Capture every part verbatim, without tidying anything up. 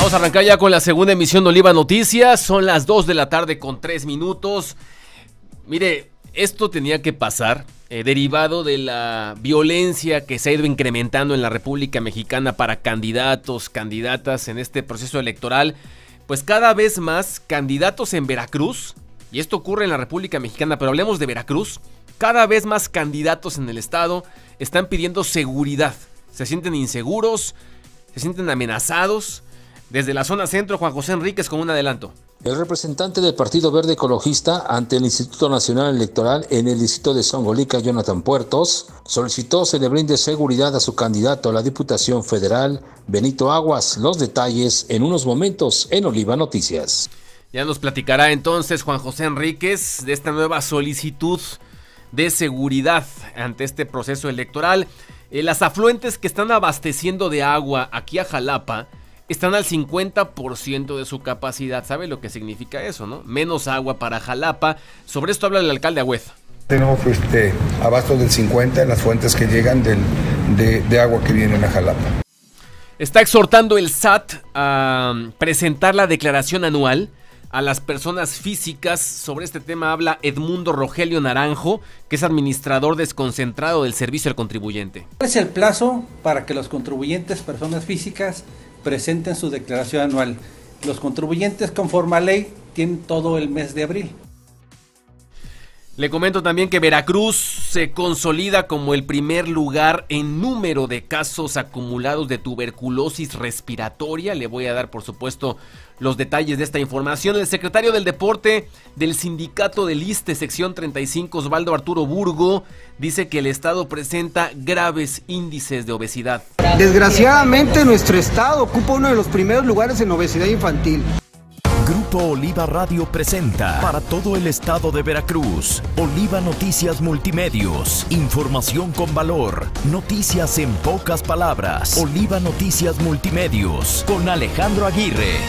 Vamos a arrancar ya con la segunda emisión de Oliva Noticias. Son las dos de la tarde con tres minutos. Mire, esto tenía que pasar, eh, derivado de la violencia que se ha ido incrementando en la República Mexicana para candidatos, candidatas en este proceso electoral. Pues cada vez más candidatos en Veracruz, y esto ocurre en la República Mexicana, pero hablemos de Veracruz, cada vez más candidatos en el estado están pidiendo seguridad. Se sienten inseguros, se sienten amenazados. Desde la zona centro, Juan José Enríquez con un adelanto. El representante del Partido Verde Ecologista ante el Instituto Nacional Electoral en el distrito de Zongolica, Jonathan Puertos, solicitó se le brinde seguridad a su candidato a la Diputación Federal, Benito Aguas. Los detalles en unos momentos en Oliva Noticias. Ya nos platicará entonces Juan José Enríquez de esta nueva solicitud de seguridad ante este proceso electoral. Eh, las afluentes que están abasteciendo de agua aquí a Jalapa están al cincuenta por ciento de su capacidad. ¿Sabe lo que significa eso, no? Menos agua para Jalapa. Sobre esto habla el alcalde Agüed. Tenemos este, abasto del cincuenta en las fuentes que llegan del, de, de agua que vienen a Jalapa. Está exhortando el S A T a presentar la declaración anual a las personas físicas. Sobre este tema habla Edmundo Rogelio Naranjo, que es administrador desconcentrado del Servicio al Contribuyente. ¿Cuál es el plazo para que los contribuyentes, personas físicas, presenten su declaración anual? Los contribuyentes, conforme a ley, tienen todo el mes de abril. Le comento también que Veracruz se consolida como el primer lugar en número de casos acumulados de tuberculosis respiratoria. Le voy a dar, por supuesto, los detalles de esta información. El secretario del Deporte del Sindicato del ISSSTE, sección treinta y cinco, Osvaldo Arturo Burgo, dice que el estado presenta graves índices de obesidad. Desgraciadamente, nuestro estado ocupa uno de los primeros lugares en obesidad infantil. Grupo Oliva Radio presenta para todo el estado de Veracruz, Oliva Noticias Multimedios, información con valor, noticias en pocas palabras. Oliva Noticias Multimedios con Alejandro Aguirre.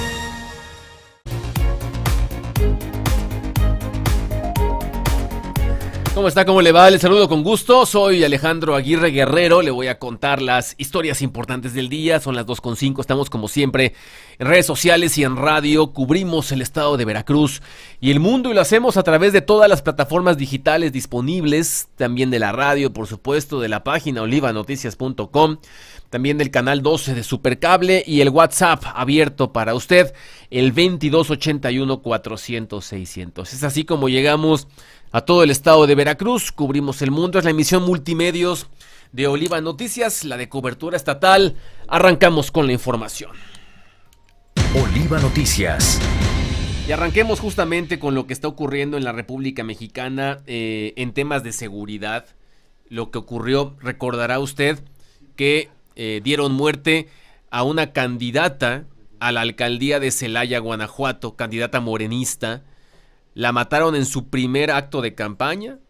¿Cómo está? ¿Cómo le va? Les saludo con gusto. Soy Alejandro Aguirre Guerrero. Le voy a contar las historias importantes del día. Son las dos con cinco. Estamos como siempre en redes sociales y en radio. Cubrimos el estado de Veracruz y el mundo, y lo hacemos a través de todas las plataformas digitales disponibles. También de la radio, por supuesto, de la página oliva noticias punto com. También del canal doce de Supercable y el WhatsApp abierto para usted, el veintidós ochenta y uno cuatrocientos seiscientos. Es así como llegamos a todo el estado de Veracruz, cubrimos el mundo. Es la emisión multimedios de Oliva Noticias, la de cobertura estatal. Arrancamos con la información. Oliva Noticias. Y arranquemos justamente con lo que está ocurriendo en la República Mexicana eh, en temas de seguridad. Lo que ocurrió, recordará usted que eh, dieron muerte a una candidata a la alcaldía de Celaya, Guanajuato, candidata morenista. La mataron en su primer acto de campaña,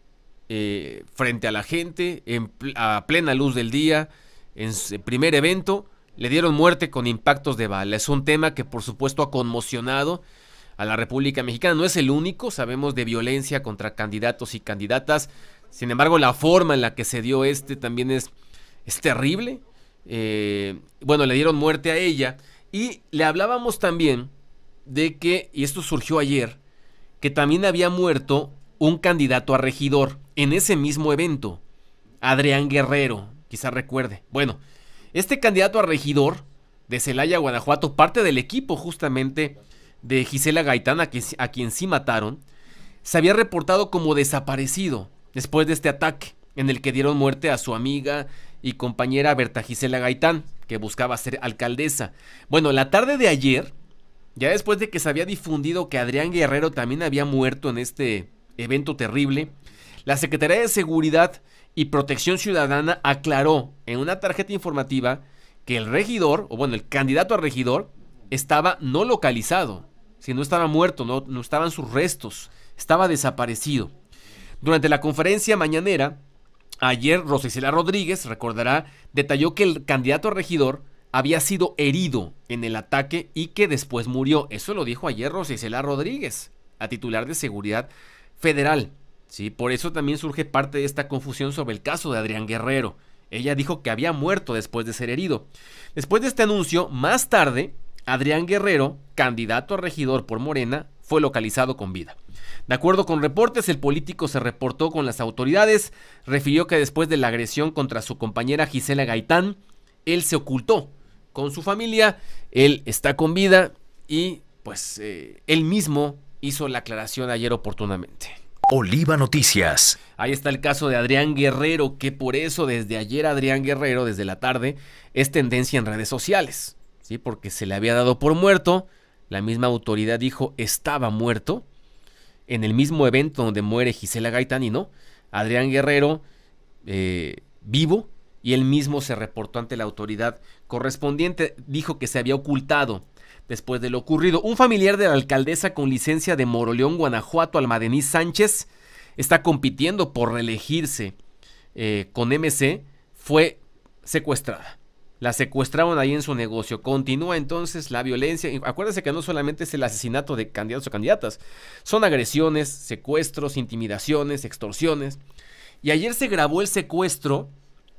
eh, frente a la gente, en, a plena luz del día, en su primer evento. Le dieron muerte con impactos de bala. Es un tema que por supuesto ha conmocionado a la República Mexicana. No es el único, sabemos de violencia contra candidatos y candidatas. Sin embargo, la forma en la que se dio este también es, es terrible. Eh, bueno, le dieron muerte a ella. Y le hablábamos también de que, y esto surgió ayer, que también había muerto un candidato a regidor en ese mismo evento, Adrián Guerrero, quizá recuerde. Bueno, este candidato a regidor de Celaya, Guanajuato, parte del equipo justamente de Gisela Gaitán, a quien, a quien sí mataron, se había reportado como desaparecido después de este ataque en el que dieron muerte a su amiga y compañera Berta Gisela Gaitán, que buscaba ser alcaldesa. Bueno, la tarde de ayer, ya después de que se había difundido que Adrián Guerrero también había muerto en este evento terrible, la Secretaría de Seguridad y Protección Ciudadana aclaró en una tarjeta informativa que el regidor, o bueno, el candidato a regidor, estaba no localizado, sino estaba muerto, no, no estaban sus restos, estaba desaparecido. Durante la conferencia mañanera, ayer Rosa Isela Rodríguez, recordará, detalló que el candidato a regidor había sido herido en el ataque y que después murió. Eso lo dijo ayer Rosa Isela Rodríguez, a titular de Seguridad Federal. Sí, por eso también surge parte de esta confusión sobre el caso de Adrián Guerrero. Ella dijo que había muerto después de ser herido. Después de este anuncio, más tarde, Adrián Guerrero, candidato a regidor por Morena, fue localizado con vida. De acuerdo con reportes, el político se reportó con las autoridades, refirió que después de la agresión contra su compañera Gisela Gaitán, él se ocultó con su familia, él está con vida y pues eh, él mismo hizo la aclaración ayer oportunamente. Oliva Noticias. Ahí está el caso de Adrián Guerrero, que por eso desde ayer Adrián Guerrero, desde la tarde, es tendencia en redes sociales, ¿sí? Porque se le había dado por muerto, la misma autoridad dijo estaba muerto, en el mismo evento donde muere Gisela Gaitán y no, Adrián Guerrero eh, vivo, y él mismo se reportó ante la autoridad correspondiente, dijo que se había ocultado después de lo ocurrido. Un familiar de la alcaldesa con licencia de Moroleón, Guanajuato, Alma Denise Sánchez, está compitiendo por reelegirse eh, con M C, fue secuestrada. La secuestraron ahí en su negocio. Continúa entonces la violencia. Acuérdense que no solamente es el asesinato de candidatos o candidatas, son agresiones, secuestros, intimidaciones, extorsiones. Y ayer se grabó el secuestro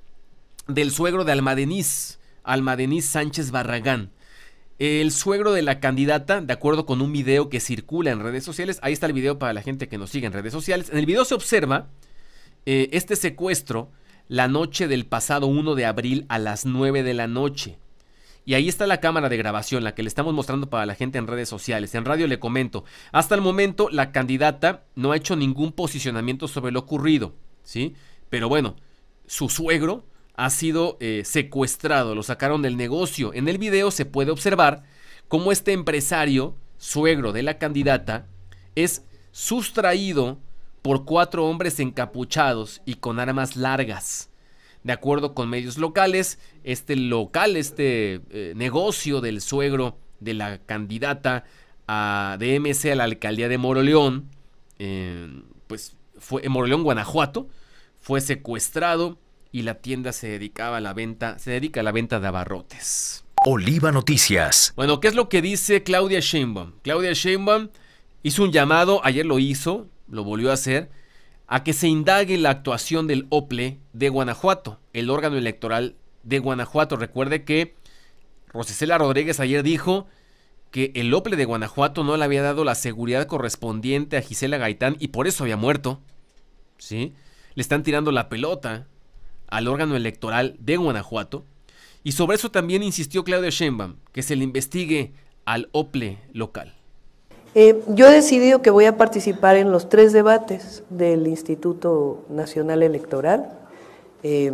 del suegro de Alma Denise, Alma Denise Sánchez Barragán. El suegro de la candidata, de acuerdo con un video que circula en redes sociales, ahí está el video para la gente que nos sigue en redes sociales. En el video se observa eh, este secuestro la noche del pasado uno de abril a las nueve de la noche. Y ahí está la cámara de grabación, la que le estamos mostrando para la gente en redes sociales. En radio le comento, hasta el momento la candidata no ha hecho ningún posicionamiento sobre lo ocurrido, ¿sí? Pero bueno, su suegro ha sido eh, secuestrado, lo sacaron del negocio. En el video se puede observar cómo este empresario, suegro de la candidata, es sustraído por cuatro hombres encapuchados y con armas largas. De acuerdo con medios locales, este local, este eh, negocio del suegro de la candidata a, de M C a la alcaldía de Moroleón, eh, pues fue en Moroleón, Guanajuato, fue secuestrado y la tienda se dedicaba a la venta, se dedica a la venta de abarrotes. Oliva Noticias. Bueno, ¿qué es lo que dice Claudia Sheinbaum? Claudia Sheinbaum hizo un llamado, ayer lo hizo, lo volvió a hacer, a que se indague la actuación del O P L E de Guanajuato, el órgano electoral de Guanajuato. Recuerde que Rosicela Rodríguez ayer dijo que el O P L E de Guanajuato no le había dado la seguridad correspondiente a Gisela Gaitán y por eso había muerto, ¿sí? Le están tirando la pelota al órgano electoral de Guanajuato, y sobre eso también insistió Claudia Sheinbaum, que se le investigue al O P L E local. Eh, yo he decidido que voy a participar en los tres debates del Instituto Nacional Electoral eh,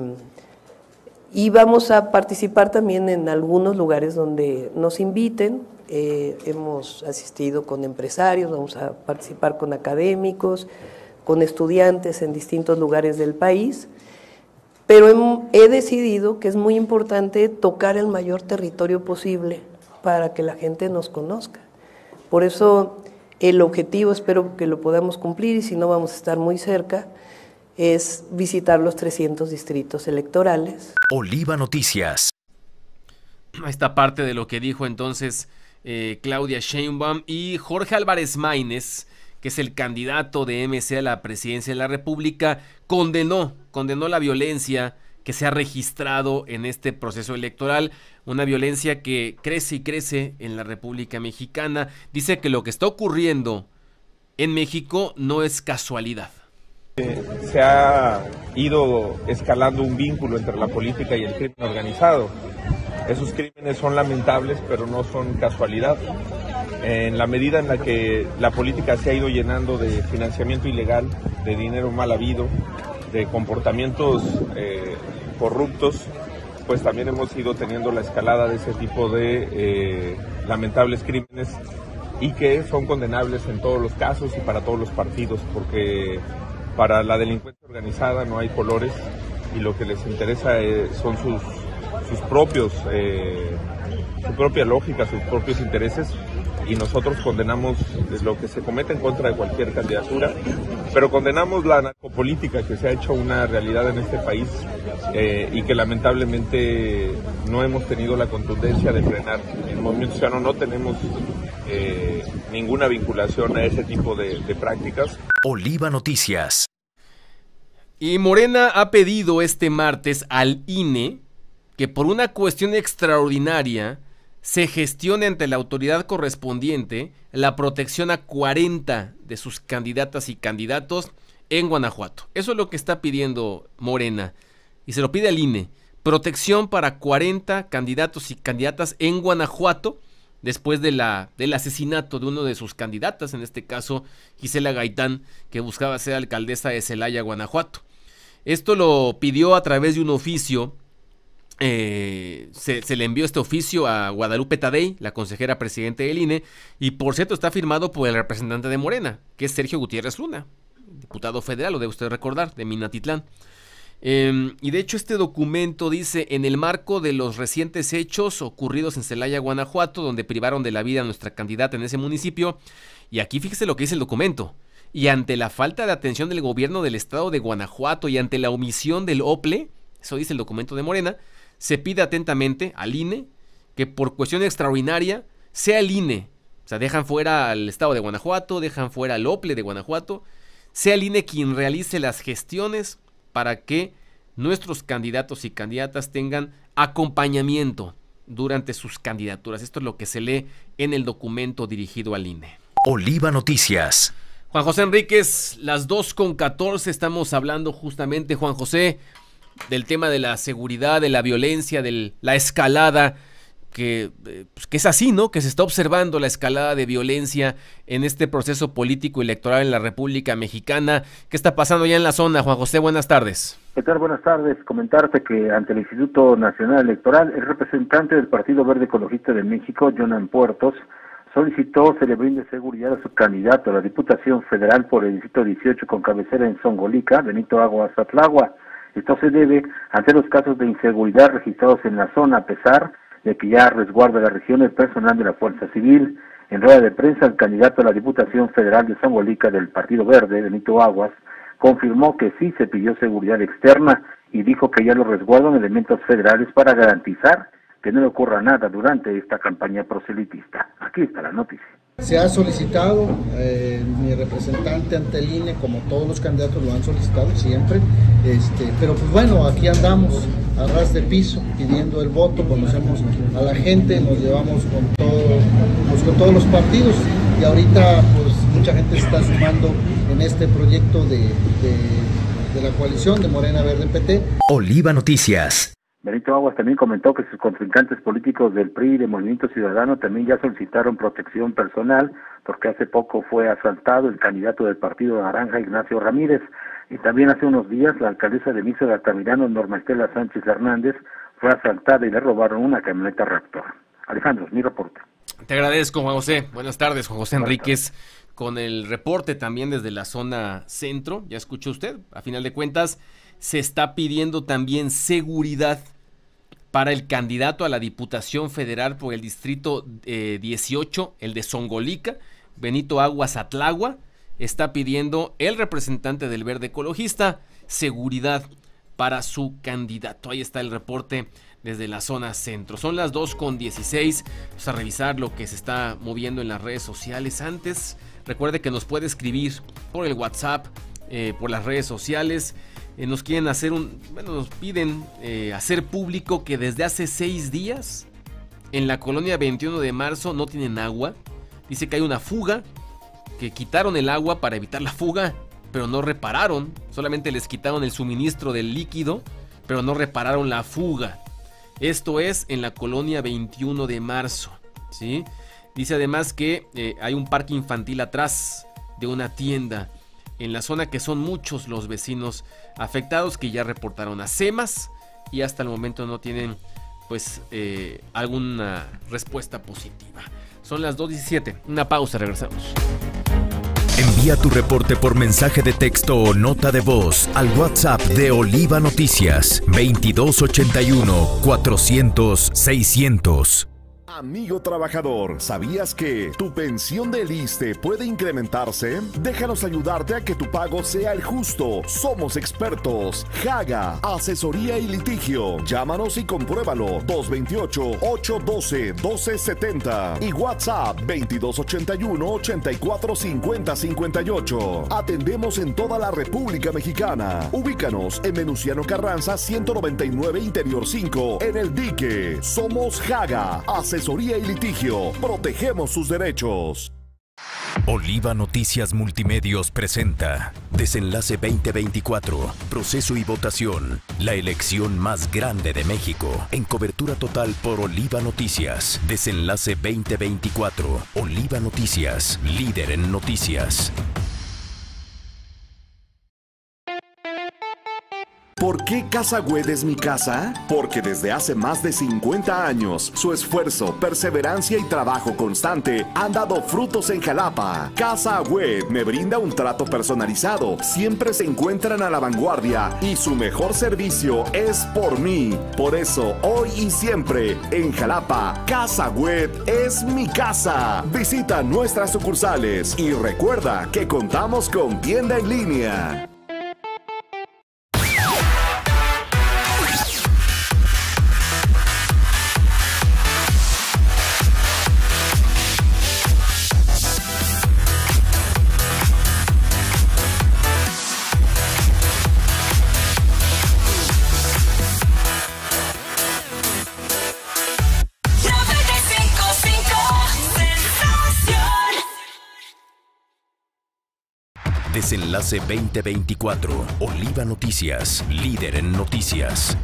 y vamos a participar también en algunos lugares donde nos inviten. Eh, hemos asistido con empresarios, vamos a participar con académicos, con estudiantes en distintos lugares del país. Pero he decidido que es muy importante tocar el mayor territorio posible para que la gente nos conozca. Por eso el objetivo, espero que lo podamos cumplir y si no vamos a estar muy cerca, es visitar los trescientos distritos electorales. Oliva Noticias. Esta parte de lo que dijo entonces eh, Claudia Sheinbaum. Y Jorge Álvarez Maínez, que es el candidato de M C a la presidencia de la República, condenó, condenó la violencia que se ha registrado en este proceso electoral, una violencia que crece y crece en la República Mexicana. Dice que lo que está ocurriendo en México no es casualidad. Se ha ido escalando un vínculo entre la política y el crimen organizado. Esos crímenes son lamentables, pero no son casualidad. En la medida en la que la política se ha ido llenando de financiamiento ilegal, de dinero mal habido, de comportamientos eh, corruptos, pues también hemos ido teniendo la escalada de ese tipo de eh, lamentables crímenes y que son condenables en todos los casos y para todos los partidos, porque para la delincuencia organizada no hay colores y lo que les interesa eh, son sus, sus propios, eh, su propia lógica, sus propios intereses. Y nosotros condenamos lo que se comete en contra de cualquier candidatura, pero condenamos la narcopolítica que se ha hecho una realidad en este país eh, y que lamentablemente no hemos tenido la contundencia de frenar. En Movimiento Ciudadano no tenemos eh, ninguna vinculación a ese tipo de, de prácticas. Oliva Noticias. Y Morena ha pedido este martes al I N E que por una cuestión extraordinaria se gestione ante la autoridad correspondiente la protección a cuarenta de sus candidatas y candidatos en Guanajuato. Eso es lo que está pidiendo Morena y se lo pide al I N E. Protección para cuarenta candidatos y candidatas en Guanajuato después de la, del asesinato de uno de sus candidatas, en este caso Gisela Gaitán, que buscaba ser alcaldesa de Celaya, Guanajuato. Esto lo pidió a través de un oficio. Eh, se, se le envió este oficio a Guadalupe Tadei, la consejera presidente del I N E, y por cierto está firmado por el representante de Morena, que es Sergio Gutiérrez Luna, diputado federal, lo debe usted recordar, de Minatitlán. Eh, y de hecho este documento dice: en el marco de los recientes hechos ocurridos en Celaya, Guanajuato, donde privaron de la vida a nuestra candidata en ese municipio, y aquí fíjese lo que dice el documento, y ante la falta de atención del gobierno del estado de Guanajuato y ante la omisión del O P L E, eso dice el documento de Morena, se pide atentamente al I N E que por cuestión extraordinaria sea el I N E, o sea, dejan fuera al estado de Guanajuato, dejan fuera al O P L E de Guanajuato, sea el I N E quien realice las gestiones para que nuestros candidatos y candidatas tengan acompañamiento durante sus candidaturas. Esto es lo que se lee en el documento dirigido al I N E. Oliva Noticias. Juan José Enríquez, las dos con catorce, estamos hablando justamente, Juan José, del tema de la seguridad, de la violencia, de la escalada, que, pues, que es así, ¿no? Que se está observando la escalada de violencia en este proceso político electoral en la República Mexicana. ¿Qué está pasando ya en la zona, Juan José? Buenas tardes. ¿Qué tal? Buenas tardes. Comentarte que ante el Instituto Nacional Electoral, el representante del Partido Verde Ecologista de México, Jonan Puertos, solicitó se le brinde seguridad a su candidato a la Diputación Federal por el Distrito dieciocho con cabecera en Zongolica, Benito Aguas Atlagua. Esto se debe ante los casos de inseguridad registrados en la zona, a pesar de que ya resguarda la región el personal de la Fuerza Civil. En rueda de prensa, el candidato a la Diputación Federal de Zongolica del Partido Verde, Benito Aguas, confirmó que sí se pidió seguridad externa y dijo que ya lo resguardan elementos federales para garantizar que no le ocurra nada durante esta campaña proselitista. Aquí está la noticia. Se ha solicitado, eh, mi representante ante el I N E, como todos los candidatos lo han solicitado siempre, este, pero pues bueno, aquí andamos a ras de piso pidiendo el voto, conocemos a la gente, nos llevamos con, todo, pues, con todos los partidos y ahorita pues mucha gente se está sumando en este proyecto de, de, de la coalición de Morena Verde P T. Oliva Noticias. Benito Aguas también comentó que sus contrincantes políticos del P R I y de Movimiento Ciudadano también ya solicitaron protección personal porque hace poco fue asaltado el candidato del Partido Naranja, Ignacio Ramírez, y también hace unos días la alcaldesa de Misa de Altamirano, Norma Estela Sánchez Hernández, fue asaltada y le robaron una camioneta Raptor. Alejandro, mi reporte. Te agradezco, Juan José. Buenas tardes, Juan José Enríquez, con el reporte también desde la zona centro. Ya escuchó usted, a final de cuentas se está pidiendo también seguridad para el candidato a la Diputación Federal por el Distrito eh, dieciocho, el de Zongolica, Benito Aguas Atlagua. Está pidiendo el representante del Verde Ecologista seguridad para su candidato. Ahí está el reporte desde la zona centro. Son las dos con dieciséis. Vamos a revisar lo que se está moviendo en las redes sociales. Antes, recuerde que nos puede escribir por el WhatsApp, eh, por las redes sociales. Eh, nos quieren hacer un, bueno, nos piden eh, hacer público que desde hace seis días en la colonia veintiuno de marzo no tienen agua. Dice que hay una fuga, que quitaron el agua para evitar la fuga, pero no repararon, solamente les quitaron el suministro del líquido, pero no repararon la fuga. Esto es en la colonia veintiuno de marzo, ¿sí? Dice además que eh, hay un parque infantil atrás de una tienda en la zona, que son muchos los vecinos afectados que ya reportaron a SEMAS y hasta el momento no tienen pues eh, alguna respuesta positiva. Son las dos diecisiete, una pausa, regresamos. Envía tu reporte por mensaje de texto o nota de voz al WhatsApp de Oliva Noticias veintidós ochenta y uno cuatrocientos seiscientos. Amigo trabajador, ¿sabías que tu pensión del I S S S T E puede incrementarse? Déjanos ayudarte a que tu pago sea el justo. Somos expertos. Haga, asesoría y litigio. Llámanos y compruébalo. dos veintiocho, ochocientos doce, doce setenta y WhatsApp veintidós ochenta y uno, ochenta y cuatro cincuenta cincuenta y ocho. Atendemos en toda la República Mexicana. Ubícanos en Venustiano Carranza ciento noventa y nueve Interior cinco, en El Dique. Somos Haga, asesoría asesoría y litigio. Protegemos sus derechos. Oliva Noticias Multimedios presenta Desenlace veinte veinticuatro, proceso y votación, la elección más grande de México, en cobertura total por Oliva Noticias. Desenlace veinte veinticuatro, Oliva Noticias, líder en noticias. ¿Por qué Casa Güed es mi casa? Porque desde hace más de cincuenta años, su esfuerzo, perseverancia y trabajo constante han dado frutos en Jalapa. Casa Güed me brinda un trato personalizado, siempre se encuentran a la vanguardia y su mejor servicio es por mí. Por eso, hoy y siempre, en Jalapa, Casa Güed es mi casa. Visita nuestras sucursales y recuerda que contamos con tienda en línea. Desenlace veinte veinticuatro, Oliva Noticias, líder en noticias.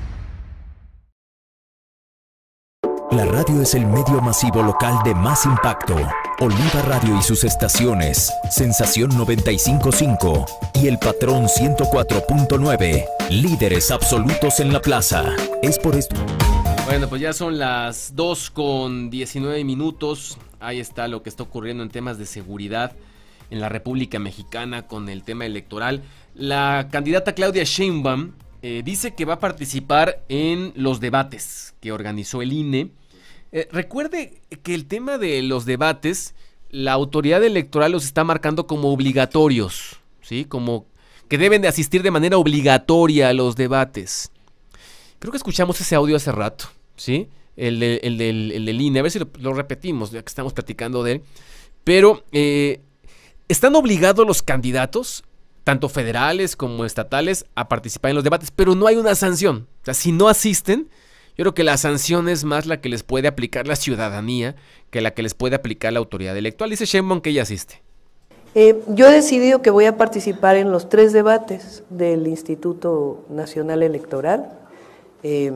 La radio es el medio masivo local de más impacto. Oliva Radio y sus estaciones, Sensación noventa y cinco punto cinco y El Patrón ciento cuatro punto nueve, líderes absolutos en la plaza. Es por esto. Bueno, pues ya son las dos con diecinueve minutos. Ahí está lo que está ocurriendo en temas de seguridad en la República Mexicana con el tema electoral. La candidata Claudia Sheinbaum eh, dice que va a participar en los debates que organizó el I N E. Eh, recuerde que el tema de los debates, la autoridad electoral los está marcando como obligatorios, ¿sí? Como que deben de asistir de manera obligatoria a los debates. Creo que escuchamos ese audio hace rato, ¿sí? El, de, el, del, el del I N E, a ver si lo, lo repetimos, ya que estamos platicando de él. Pero eh, están obligados los candidatos, tanto federales como estatales, a participar en los debates, pero no hay una sanción. O sea, si no asisten, yo creo que la sanción es más la que les puede aplicar la ciudadanía que la que les puede aplicar la autoridad electoral. Dice Sheinbaum que ella asiste. Eh, yo he decidido que voy a participar en los tres debates del Instituto Nacional Electoral eh,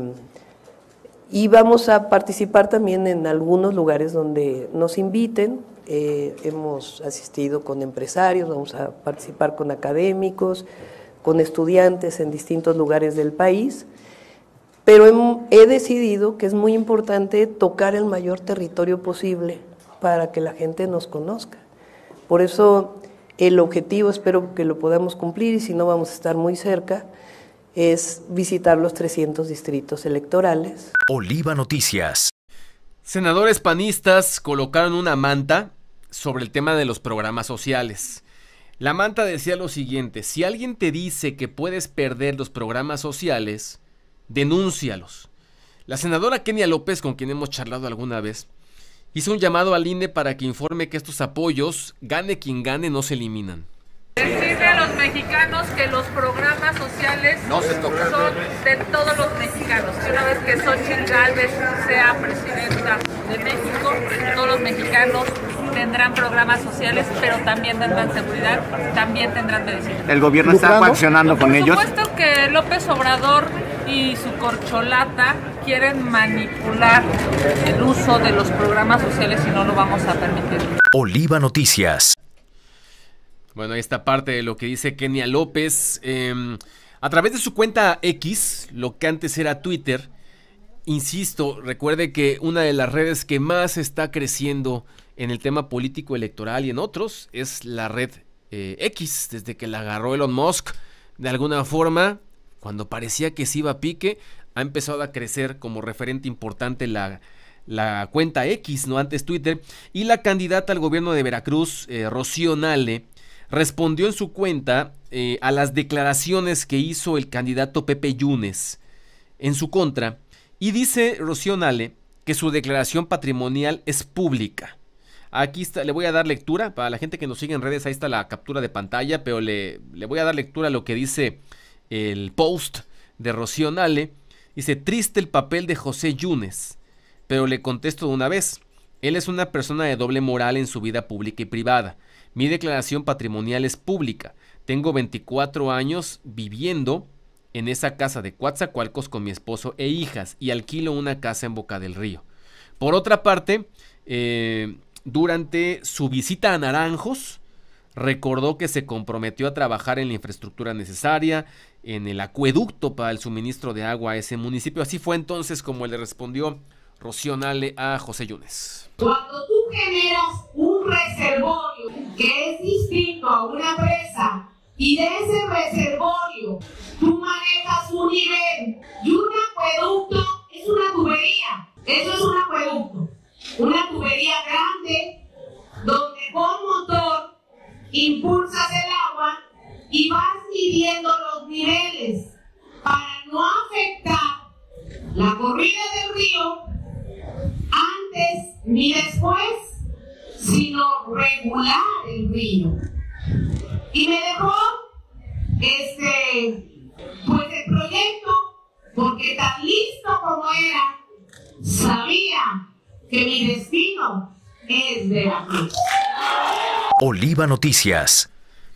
y vamos a participar también en algunos lugares donde nos inviten. Eh, hemos asistido con empresarios, vamos a participar con académicos, con estudiantes en distintos lugares del país, pero he, he decidido que es muy importante tocar el mayor territorio posible para que la gente nos conozca. Por eso el objetivo, espero que lo podamos cumplir y si no vamos a estar muy cerca, es visitar los trescientos distritos electorales. Oliva Noticias. Senadores panistas colocaron una manta sobre el tema de los programas sociales. La manta decía lo siguiente: si alguien te dice que puedes perder los programas sociales, denúncialos. La senadora Kenia López, con quien hemos charlado alguna vez, hizo un llamado al I N E para que informe que estos apoyos, gane quien gane, no se eliminan. Decirle a los mexicanos que los programas sociales no se tocan. Son de todos los mexicanos. Que una vez que Xochitl Gálvez sea presidenta de México, todos los mexicanos tendrán programas sociales, pero también tendrán seguridad, también tendrán medicina. ¿El gobierno está coaccionando con ellos? Por supuesto que López Obrador y su corcholata quieren manipular el uso de los programas sociales y no lo vamos a permitir. Oliva Noticias. Bueno, ahí está parte de lo que dice Kenia López. Eh, a través de su cuenta X, lo que antes era Twitter, insisto, recuerde que una de las redes que más está creciendo en el tema político electoral y en otros es la red eh, X, desde que la agarró Elon Musk. De alguna forma, cuando parecía que se iba a pique, ha empezado a crecer como referente importante la, la cuenta X, no antes Twitter. Y la candidata al gobierno de Veracruz, eh, Rocío Nale, respondió en su cuenta eh, a las declaraciones que hizo el candidato Pepe Yunes en su contra. Y dice Rocío Nale que su declaración patrimonial es pública. Aquí está, le voy a dar lectura, para la gente que nos sigue en redes, ahí está la captura de pantalla, pero le, le voy a dar lectura a lo que dice el post de Rocío Nale. Dice: triste el papel de José Yunes. pero le contesto de una vez. Él es una persona de doble moral en su vida pública y privada. Mi declaración patrimonial es pública. Tengo veinticuatro años viviendo en esa casa de Coatzacoalcos con mi esposo e hijas y alquilo una casa en Boca del Río. Por otra parte, eh, durante su visita a Naranjos, recordó que se comprometió a trabajar en la infraestructura necesaria, en el acueducto para el suministro de agua a ese municipio. Así fue entonces como le respondió Rocío Nale a José Yunes. Cuando tú generas un reservorio que es distinto a una presa y de ese reservorio tú manejas un nivel y un acueducto es una tubería, eso es un acueducto, una tubería grande donde con motor impulsas el agua y vas midiendo los niveles para no afectar la corrida del río antes ni después, sino regular el río. Y me dejó este pues el proyecto, porque tan listo como era, sabía que mi destino es Veracruz. Oliva Noticias.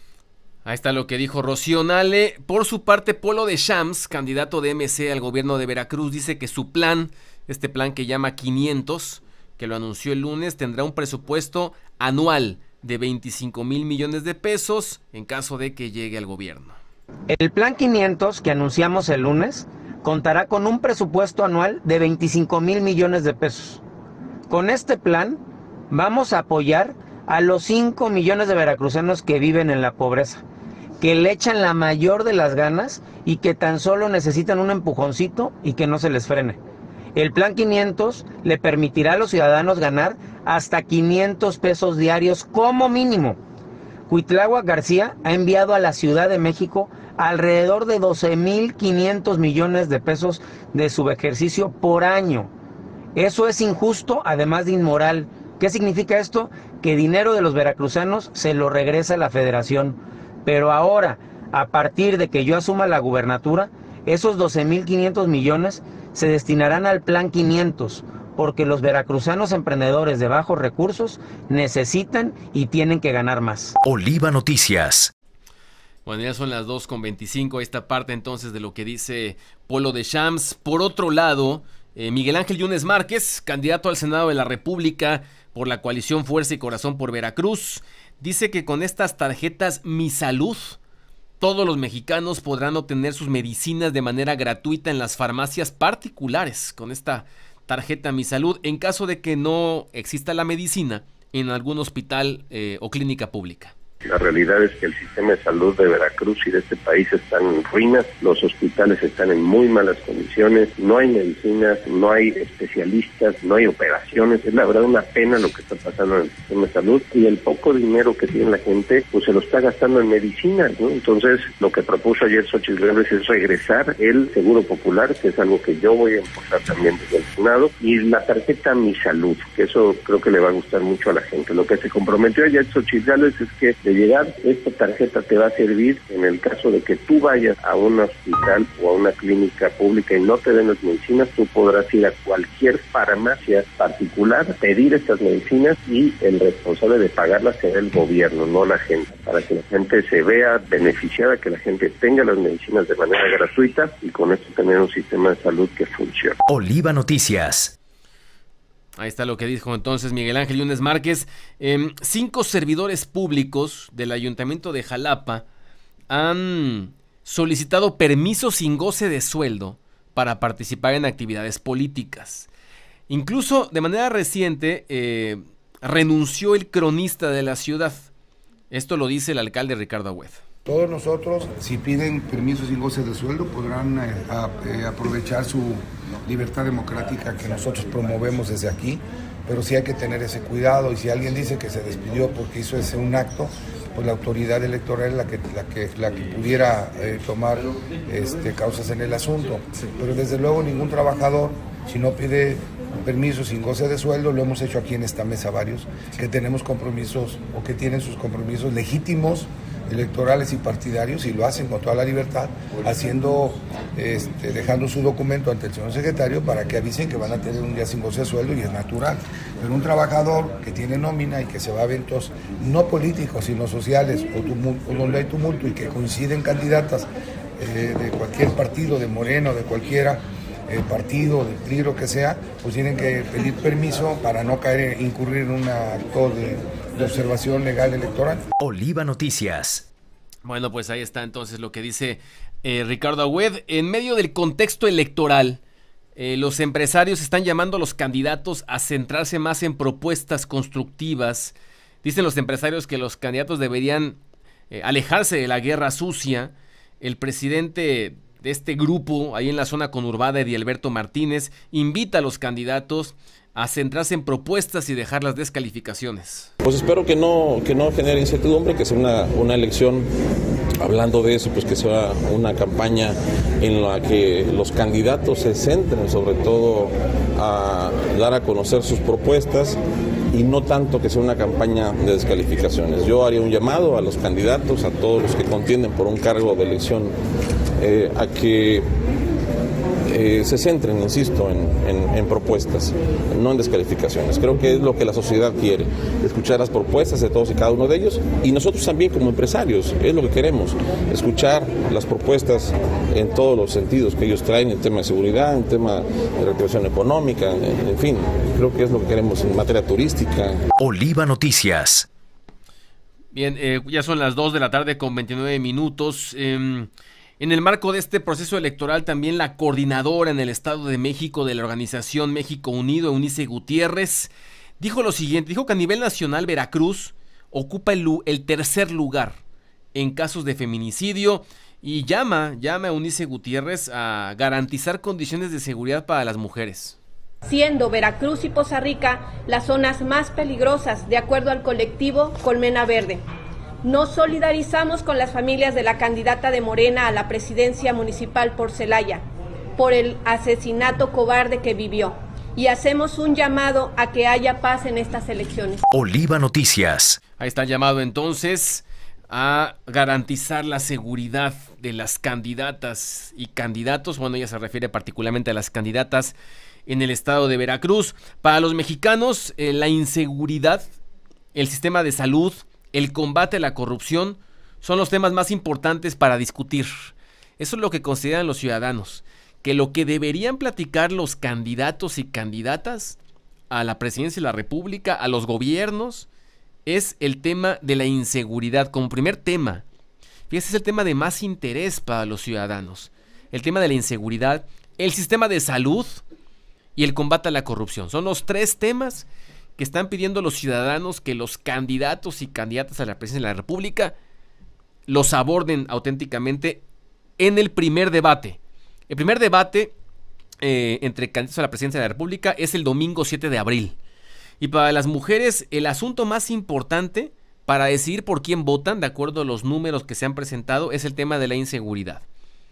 Ahí está lo que dijo Rocío Nale. Por su parte, Polo de Shams, candidato de M C al gobierno de Veracruz, dice que su plan, este plan que llama quinientos, que lo anunció el lunes, tendrá un presupuesto anual de veinticinco mil millones de pesos en caso de que llegue al gobierno. El plan quinientos que anunciamos el lunes contará con un presupuesto anual de veinticinco mil millones de pesos. Con este plan vamos a apoyar a los cinco millones de veracruzanos que viven en la pobreza, que le echan la mayor de las ganas y que tan solo necesitan un empujoncito y que no se les frene. El plan quinientos le permitirá a los ciudadanos ganar hasta quinientos pesos diarios como mínimo. Cuitláhuac García ha enviado a la Ciudad de México alrededor de doce mil quinientos millones de pesos de subejercicio por año. Eso es injusto, además de inmoral. ¿Qué significa esto? Que dinero de los veracruzanos se lo regresa a la Federación. Pero ahora, a partir de que yo asuma la gubernatura, esos doce mil quinientos millones se destinarán al plan quinientos, porque los veracruzanos emprendedores de bajos recursos necesitan y tienen que ganar más. Oliva Noticias. Bueno, ya son las dos con veinticinco, esta parte entonces de lo que dice Polo de Shams. Por otro lado, eh, Miguel Ángel Yunes Márquez, candidato al Senado de la República por la coalición Fuerza y Corazón por Veracruz, dice que con estas tarjetas Mi Salud, todos los mexicanos podrán obtener sus medicinas de manera gratuita en las farmacias particulares con esta tarjeta Mi Salud, en caso de que no exista la medicina en algún hospital eh, o clínica pública. La realidad es que el sistema de salud de Veracruz y de este país están en ruinas, los hospitales están en muy malas condiciones, no hay medicinas, no hay especialistas, no hay operaciones. Es la verdad una pena lo que está pasando en el sistema de salud, y el poco dinero que tiene la gente pues se lo está gastando en medicinas, ¿no? Entonces lo que propuso ayer Xóchitl Gálvez es regresar el Seguro Popular, que es algo que yo voy a impulsar también desde el Senado, y la tarjeta Mi Salud, que eso creo que le va a gustar mucho a la gente. Lo que se comprometió ayer Xóchitl Gálvez es que de llegar, esta tarjeta te va a servir en el caso de que tú vayas a un hospital o a una clínica pública y no te den las medicinas. Tú podrás ir a cualquier farmacia particular, pedir estas medicinas, y el responsable de pagarlas será el gobierno, no la gente, para que la gente se vea beneficiada, que la gente tenga las medicinas de manera gratuita y con esto tener un sistema de salud que funcione. Oliva Noticias. Ahí está lo que dijo entonces Miguel Ángel Yunes Márquez. Eh, cinco servidores públicos del Ayuntamiento de Jalapa han solicitado permiso sin goce de sueldo para participar en actividades políticas. Incluso de manera reciente eh, renunció el cronista de la ciudad. Esto lo dice el alcalde Ricardo Agüed. Todos nosotros, si piden permiso sin goce de sueldo, podrán eh, a, eh, aprovechar su libertad democrática que nosotros promovemos desde aquí, pero sí hay que tener ese cuidado, y si alguien dice que se despidió porque hizo ese un acto, pues la autoridad electoral es la que, la que, la que pudiera eh, tomar este, causas en el asunto. Pero desde luego ningún trabajador, si no pide permiso sin goce de sueldo, lo hemos hecho aquí en esta mesa varios, que tenemos compromisos o que tienen sus compromisos legítimos electorales y partidarios, y lo hacen con toda la libertad, haciendo, este, dejando su documento ante el señor secretario para que avisen que van a tener un día sin goce de sueldo, y es natural. Pero un trabajador que tiene nómina y que se va a eventos no políticos sino sociales, o, tumulto, o donde hay tumulto y que coinciden candidatas eh, de cualquier partido, de Moreno, de cualquiera eh, partido, del P R I, lo que sea, pues tienen que pedir permiso para no caer, incurrir en un acto de, de observación legal electoral. Oliva Noticias. Bueno, pues ahí está entonces lo que dice eh, Ricardo Agüed. En medio del contexto electoral, eh, los empresarios están llamando a los candidatos a centrarse más en propuestas constructivas. Dicen los empresarios que los candidatos deberían eh, alejarse de la guerra sucia. El presidente de este grupo, ahí en la zona conurbada, Edilberto Martínez, invita a los candidatos a centrarse en propuestas y dejar las descalificaciones. Pues espero que no, que no genere incertidumbre, que sea una, una elección, hablando de eso, pues que sea una campaña en la que los candidatos se centren sobre todo a dar a conocer sus propuestas y no tanto que sea una campaña de descalificaciones. Yo haría un llamado a los candidatos, a todos los que contienden por un cargo de elección, eh, a que eh, se centren, insisto, en, en, en propuestas, no en descalificaciones. Creo que es lo que la sociedad quiere, escuchar las propuestas de todos y cada uno de ellos, y nosotros también como empresarios, es lo que queremos, escuchar las propuestas en todos los sentidos que ellos traen, en tema de seguridad, en tema de reactivación económica, en, en fin, creo que es lo que queremos en materia turística. Oliva Noticias. Bien, eh, ya son las dos de la tarde con veintinueve minutos. Eh, En el marco de este proceso electoral, también la coordinadora en el Estado de México de la organización México Unido, Eunice Gutiérrez, dijo lo siguiente, dijo que a nivel nacional Veracruz ocupa el, el tercer lugar en casos de feminicidio y llama, llama a Eunice Gutiérrez a garantizar condiciones de seguridad para las mujeres. Siendo Veracruz y Poza Rica las zonas más peligrosas, de acuerdo al colectivo Colmena Verde. Nos solidarizamos con las familias de la candidata de Morena a la presidencia municipal por Celaya, por el asesinato cobarde que vivió, y hacemos un llamado a que haya paz en estas elecciones. Oliva Noticias. Ahí está el llamado entonces a garantizar la seguridad de las candidatas y candidatos, bueno, ella se refiere particularmente a las candidatas en el estado de Veracruz. Para los mexicanos, eh, la inseguridad, el sistema de salud, el combate a la corrupción son los temas más importantes para discutir. Eso es lo que consideran los ciudadanos, que lo que deberían platicar los candidatos y candidatas a la presidencia de la República, a los gobiernos, es el tema de la inseguridad como primer tema. Fíjese, es el tema de más interés para los ciudadanos. El tema de la inseguridad, el sistema de salud y el combate a la corrupción. Son los tres temas que están pidiendo los ciudadanos que los candidatos y candidatas a la presidencia de la República los aborden auténticamente en el primer debate. El primer debate eh, entre candidatos a la presidencia de la República es el domingo siete de abril. Y para las mujeres, el asunto más importante para decidir por quién votan, de acuerdo a los números que se han presentado, es el tema de la inseguridad.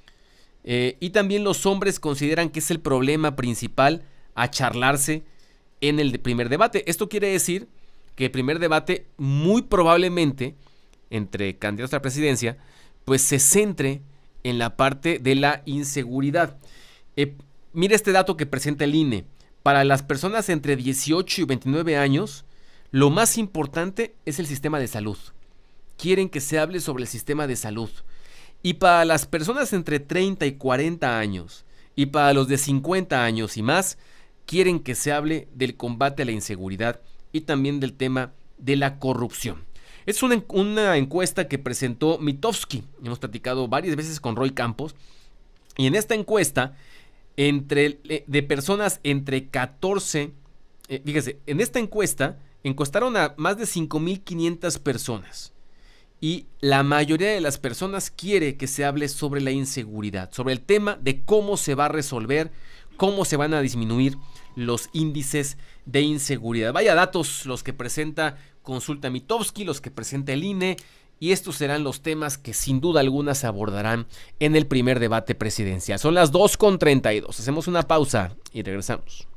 Eh, y también los hombres consideran que es el problema principal a charlarse en el primer debate. Esto quiere decir que el primer debate muy probablemente entre candidatos a la presidencia pues se centre en la parte de la inseguridad. Eh, mire este dato que presenta el I N E. Para las personas entre dieciocho y veintinueve años, lo más importante es el sistema de salud. Quieren que se hable sobre el sistema de salud. Y para las personas entre treinta y cuarenta años y para los de cincuenta años y más, quieren que se hable del combate a la inseguridad y también del tema de la corrupción. Es una, una encuesta que presentó Mitofsky. Hemos platicado varias veces con Roy Campos. Y en esta encuesta, entre, de personas entre catorce... Eh, fíjese, en esta encuesta encuestaron a más de cinco mil quinientas personas. Y la mayoría de las personas quiere que se hable sobre la inseguridad, sobre el tema de cómo se va a resolver, cómo se van a disminuir los índices de inseguridad. Vaya datos los que presenta Consulta Mitofsky, los que presenta el I N E, y estos serán los temas que sin duda alguna se abordarán en el primer debate presidencial. Son las dos con treinta y dos. Hacemos una pausa y regresamos.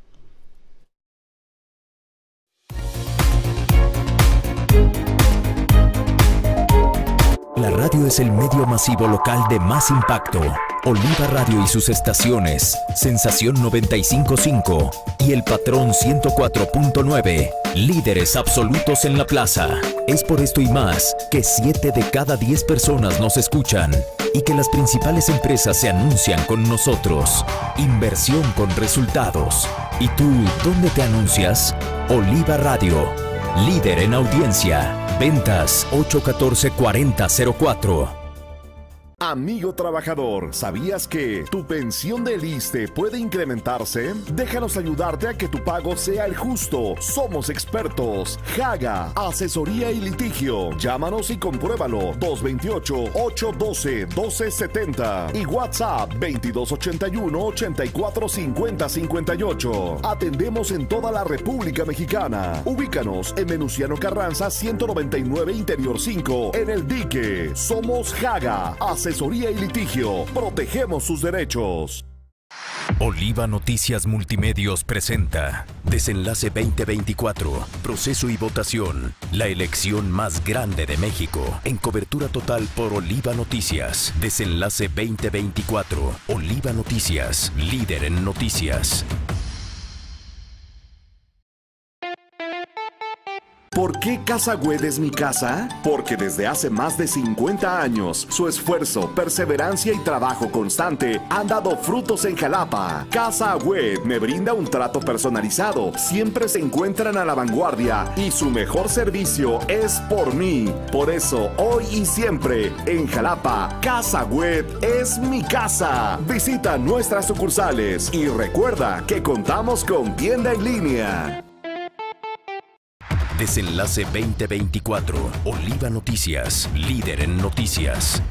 La Radio es el medio masivo local de más impacto. Oliva Radio y sus estaciones, Sensación noventa y cinco punto cinco y El Patrón ciento cuatro punto nueve, líderes absolutos en la plaza. Es por esto y más que siete de cada diez personas nos escuchan y que las principales empresas se anuncian con nosotros. Inversión con resultados. ¿Y tú dónde te anuncias? Oliva Radio, líder en audiencia. Ventas ocho uno cuatro, cuatro cero cero cuatro. Amigo trabajador, ¿sabías que tu pensión del ISSSTE puede incrementarse? Déjanos ayudarte a que tu pago sea el justo. Somos expertos. Haga, asesoría y litigio. Llámanos y compruébalo. dos dos ocho, ocho uno dos, uno dos siete cero y WhatsApp veintidós ochenta y uno, ochenta y cuatro cincuenta cincuenta y ocho. Atendemos en toda la República Mexicana. Ubícanos en Venustiano Carranza ciento noventa y nueve Interior cinco en El Dique. Somos Haga, asesoría y litigio. Protegemos sus derechos. Oliva Noticias Multimedios presenta Desenlace veinte veinticuatro, proceso y votación, la elección más grande de México, en cobertura total por Oliva Noticias. Desenlace veinte veinticuatro, Oliva Noticias, líder en noticias. ¿Por qué Casa Güed es mi casa? Porque desde hace más de cincuenta años, su esfuerzo, perseverancia y trabajo constante han dado frutos en Jalapa. Casa Güed me brinda un trato personalizado, siempre se encuentran a la vanguardia y su mejor servicio es por mí. Por eso, hoy y siempre, en Jalapa, Casa Güed es mi casa. Visita nuestras sucursales y recuerda que contamos con tienda en línea. Desenlace veinte veinticuatro, Oliva Noticias, líder en noticias.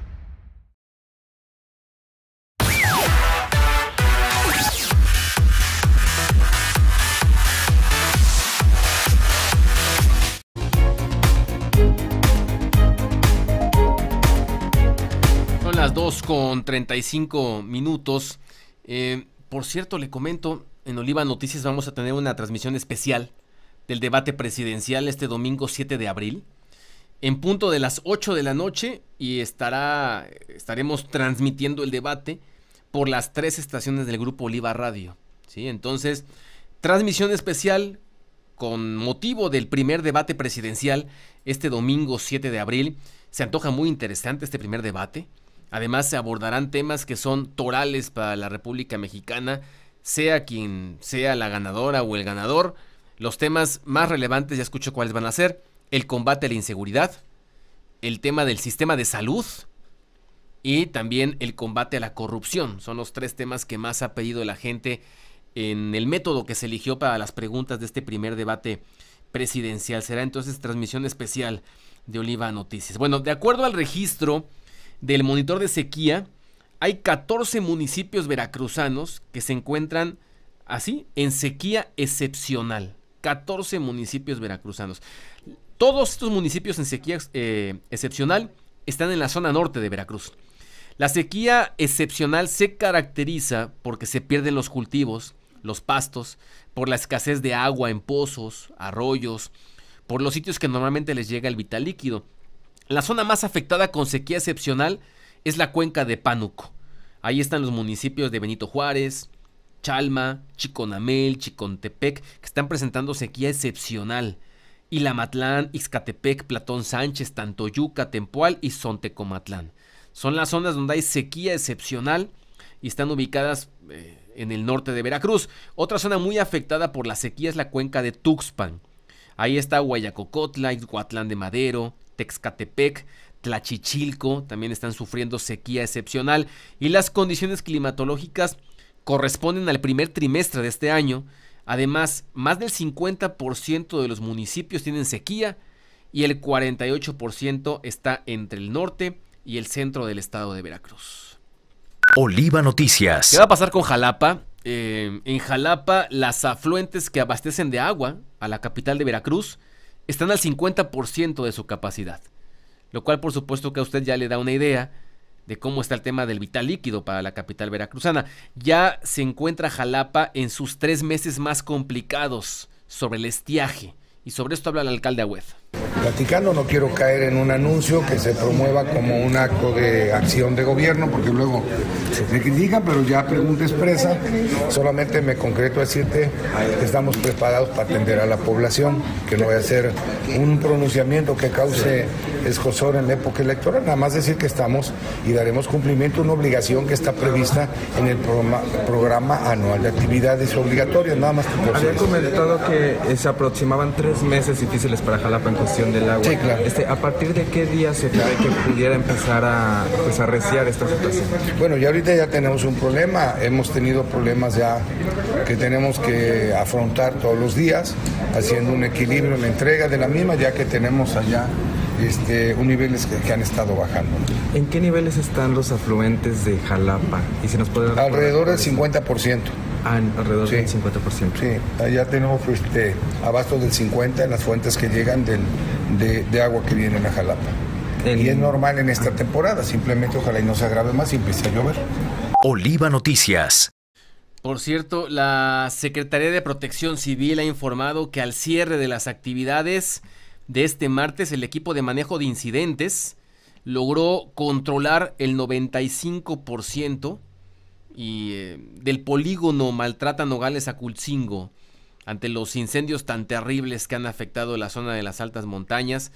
Son las dos con treinta y cinco minutos. Eh, por cierto, le comento, en Oliva Noticias vamos a tener una transmisión especial del debate presidencial este domingo siete de abril, en punto de las ocho de la noche, y estará, estaremos transmitiendo el debate por las tres estaciones del Grupo Oliva Radio, ¿sí? Entonces, transmisión especial con motivo del primer debate presidencial este domingo siete de abril. Se antoja muy interesante este primer debate. Además, se abordarán temas que son torales para la República Mexicana, sea quien sea la ganadora o el ganador. Los temas más relevantes, ya escucho cuáles van a ser: el combate a la inseguridad, el tema del sistema de salud y también el combate a la corrupción. Son los tres temas que más ha pedido la gente en el método que se eligió para las preguntas de este primer debate presidencial. Será entonces transmisión especial de Oliva Noticias. Bueno, de acuerdo al registro del monitor de sequía, hay catorce municipios veracruzanos que se encuentran así en sequía excepcional. catorce municipios veracruzanos. Todos estos municipios en sequía eh, excepcional están en la zona norte de Veracruz. La sequía excepcional se caracteriza porque se pierden los cultivos, los pastos, por la escasez de agua en pozos, arroyos, por los sitios que normalmente les llega el vital líquido. La zona más afectada con sequía excepcional es la cuenca de Pánuco. Ahí están los municipios de Benito Juárez, Chalma, Chiconamel, Chicontepec, que están presentando sequía excepcional. Ilamatlán, Ixcatepec, Platón Sánchez, Tantoyuca, Tempoal y Sontecomatlán. Son las zonas donde hay sequía excepcional y están ubicadas eh, en el norte de Veracruz. Otra zona muy afectada por la sequía es la cuenca de Tuxpan. Ahí está Guayacocotla, Ixhuatlán de Madero, Texcatepec, Tlachichilco, también están sufriendo sequía excepcional. Y las condiciones climatológicas corresponden al primer trimestre de este año. Además, más del cincuenta por ciento de los municipios tienen sequía y el cuarenta y ocho por ciento está entre el norte y el centro del estado de Veracruz. Oliva Noticias. ¿Qué va a pasar con Jalapa? Eh, en Jalapa, las afluentes que abastecen de agua a la capital de Veracruz están al cincuenta por ciento de su capacidad, lo cual por supuesto que a usted ya le da una idea de cómo está el tema del vital líquido para la capital veracruzana. Ya se encuentra Jalapa en sus tres meses más complicados sobre el estiaje, y sobre esto habla el alcalde Agüed. platicando. No quiero caer en un anuncio que se promueva como un acto de acción de gobierno, porque luego se critica, pero ya pregunta expresa. Solamente me concreto a decirte que estamos preparados para atender a la población, que no voy a hacer un pronunciamiento que cause escozor en la época electoral, nada más decir que estamos y daremos cumplimiento a una obligación que está prevista en el programa, programa anual de actividades obligatorias, nada más. Había comentado que se aproximaban tres meses difíciles para Jalapa en cuestión del agua. Sí, claro. Este, ¿a partir de qué día se cree que pudiera empezar a, pues, a arreciar esta situación? Bueno, ya ahorita ya tenemos un problema, hemos tenido problemas ya que tenemos que afrontar todos los días, haciendo un equilibrio en la entrega de la misma, ya que tenemos allá Este, un niveles que, que han estado bajando. ¿En qué niveles están los afluentes de Jalapa? Y si nos puede alrededor del cincuenta por ciento. Ah, alrededor sí. del cincuenta por ciento. Sí, allá tenemos este, abasto del cincuenta por ciento en las fuentes que llegan del, de, de agua que vienen a Jalapa. El... Y es normal en esta temporada, simplemente ojalá y no se agrave más y empiece a llover. Oliva Noticias. Por cierto, la Secretaría de Protección Civil ha informado que al cierre de las actividades de este martes, el equipo de manejo de incidentes logró controlar el noventa y cinco por ciento y, eh, del polígono Maltrata Nogales Aculcingo ante los incendios tan terribles que han afectado la zona de las altas montañas.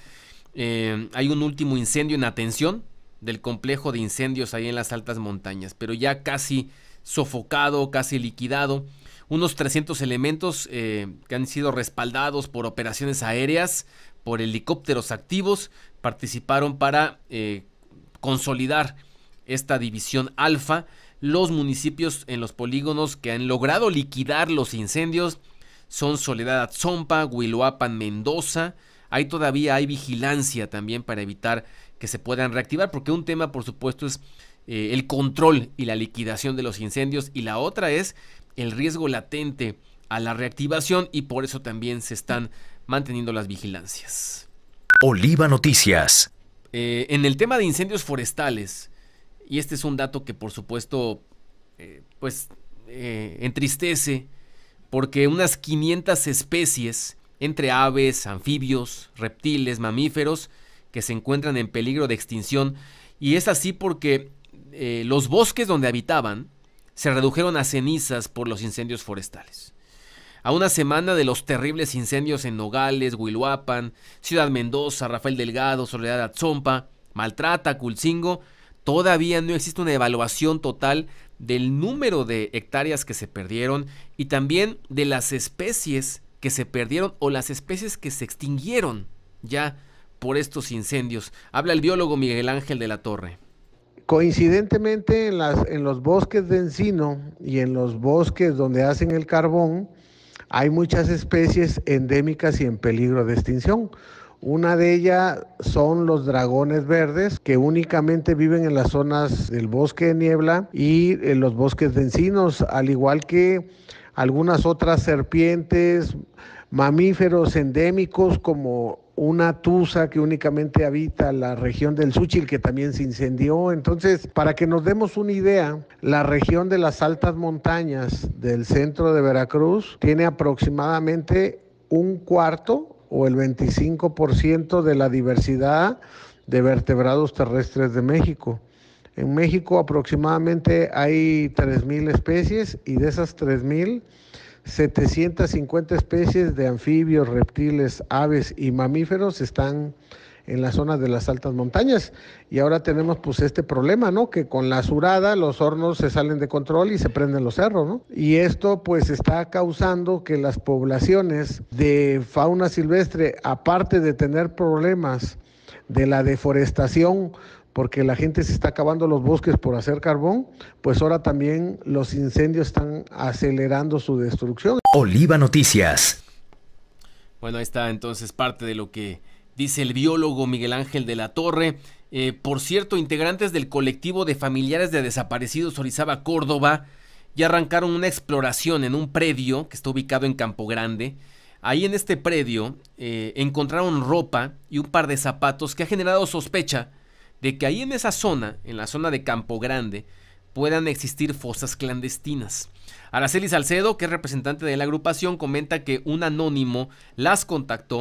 Eh, hay un último incendio en atención del complejo de incendios ahí en las altas montañas, pero ya casi sofocado, casi liquidado. Unos trescientos elementos eh, que han sido respaldados por operaciones aéreas, por helicópteros activos, participaron para eh, consolidar esta división alfa. Los municipios en los polígonos que han logrado liquidar los incendios son Soledad Atzompa, Huiloapan, Mendoza. Ahí todavía hay vigilancia también para evitar que se puedan reactivar, porque un tema, por supuesto, es eh, el control y la liquidación de los incendios, y la otra es el riesgo latente a la reactivación, y por eso también se están manteniendo las vigilancias. Oliva Noticias. Eh, en el tema de incendios forestales, y este es un dato que por supuesto eh, pues eh, entristece, porque unas quinientas especies entre aves, anfibios, reptiles, mamíferos que se encuentran en peligro de extinción, y es así porque eh, los bosques donde habitaban se redujeron a cenizas por los incendios forestales. A una semana de los terribles incendios en Nogales, Huiloapan, Ciudad Mendoza, Rafael Delgado, Soledad Atzompa, Maltrata, Aculcingo, todavía no existe una evaluación total del número de hectáreas que se perdieron y también de las especies que se perdieron o las especies que se extinguieron ya por estos incendios. Habla el biólogo Miguel Ángel de la Torre. Coincidentemente en, las, en los bosques de encino y en los bosques donde hacen el carbón, hay muchas especies endémicas y en peligro de extinción. Una de ellas son los dragones verdes, que únicamente viven en las zonas del bosque de niebla y en los bosques de encinos, al igual que algunas otras serpientes, mamíferos endémicos como una tusa que únicamente habita la región del Xúchil, que también se incendió. Entonces, para que nos demos una idea, la región de las altas montañas del centro de Veracruz tiene aproximadamente un cuarto o el veinticinco por ciento de la diversidad de vertebrados terrestres de México. En México aproximadamente hay tres mil especies y de esas tres mil, setecientas cincuenta especies de anfibios, reptiles, aves y mamíferos están en la zona de las altas montañas. Y ahora tenemos pues este problema, ¿no? Que con la surada los hornos se salen de control y se prenden los cerros, ¿no? Y esto pues está causando que las poblaciones de fauna silvestre, aparte de tener problemas de la deforestación, porque la gente se está acabando los bosques por hacer carbón, pues ahora también los incendios están acelerando su destrucción. Oliva Noticias. Bueno, ahí está entonces parte de lo que dice el biólogo Miguel Ángel de la Torre. Eh, por cierto, integrantes del colectivo de familiares de desaparecidos Orizaba, Córdoba, ya arrancaron una exploración en un predio que está ubicado en Campo Grande. Ahí en este predio eh, encontraron ropa y un par de zapatos que ha generado sospecha de que ahí en esa zona, en la zona de Campo Grande, puedan existir fosas clandestinas. Araceli Salcedo, que es representante de la agrupación, comenta que un anónimo las contactó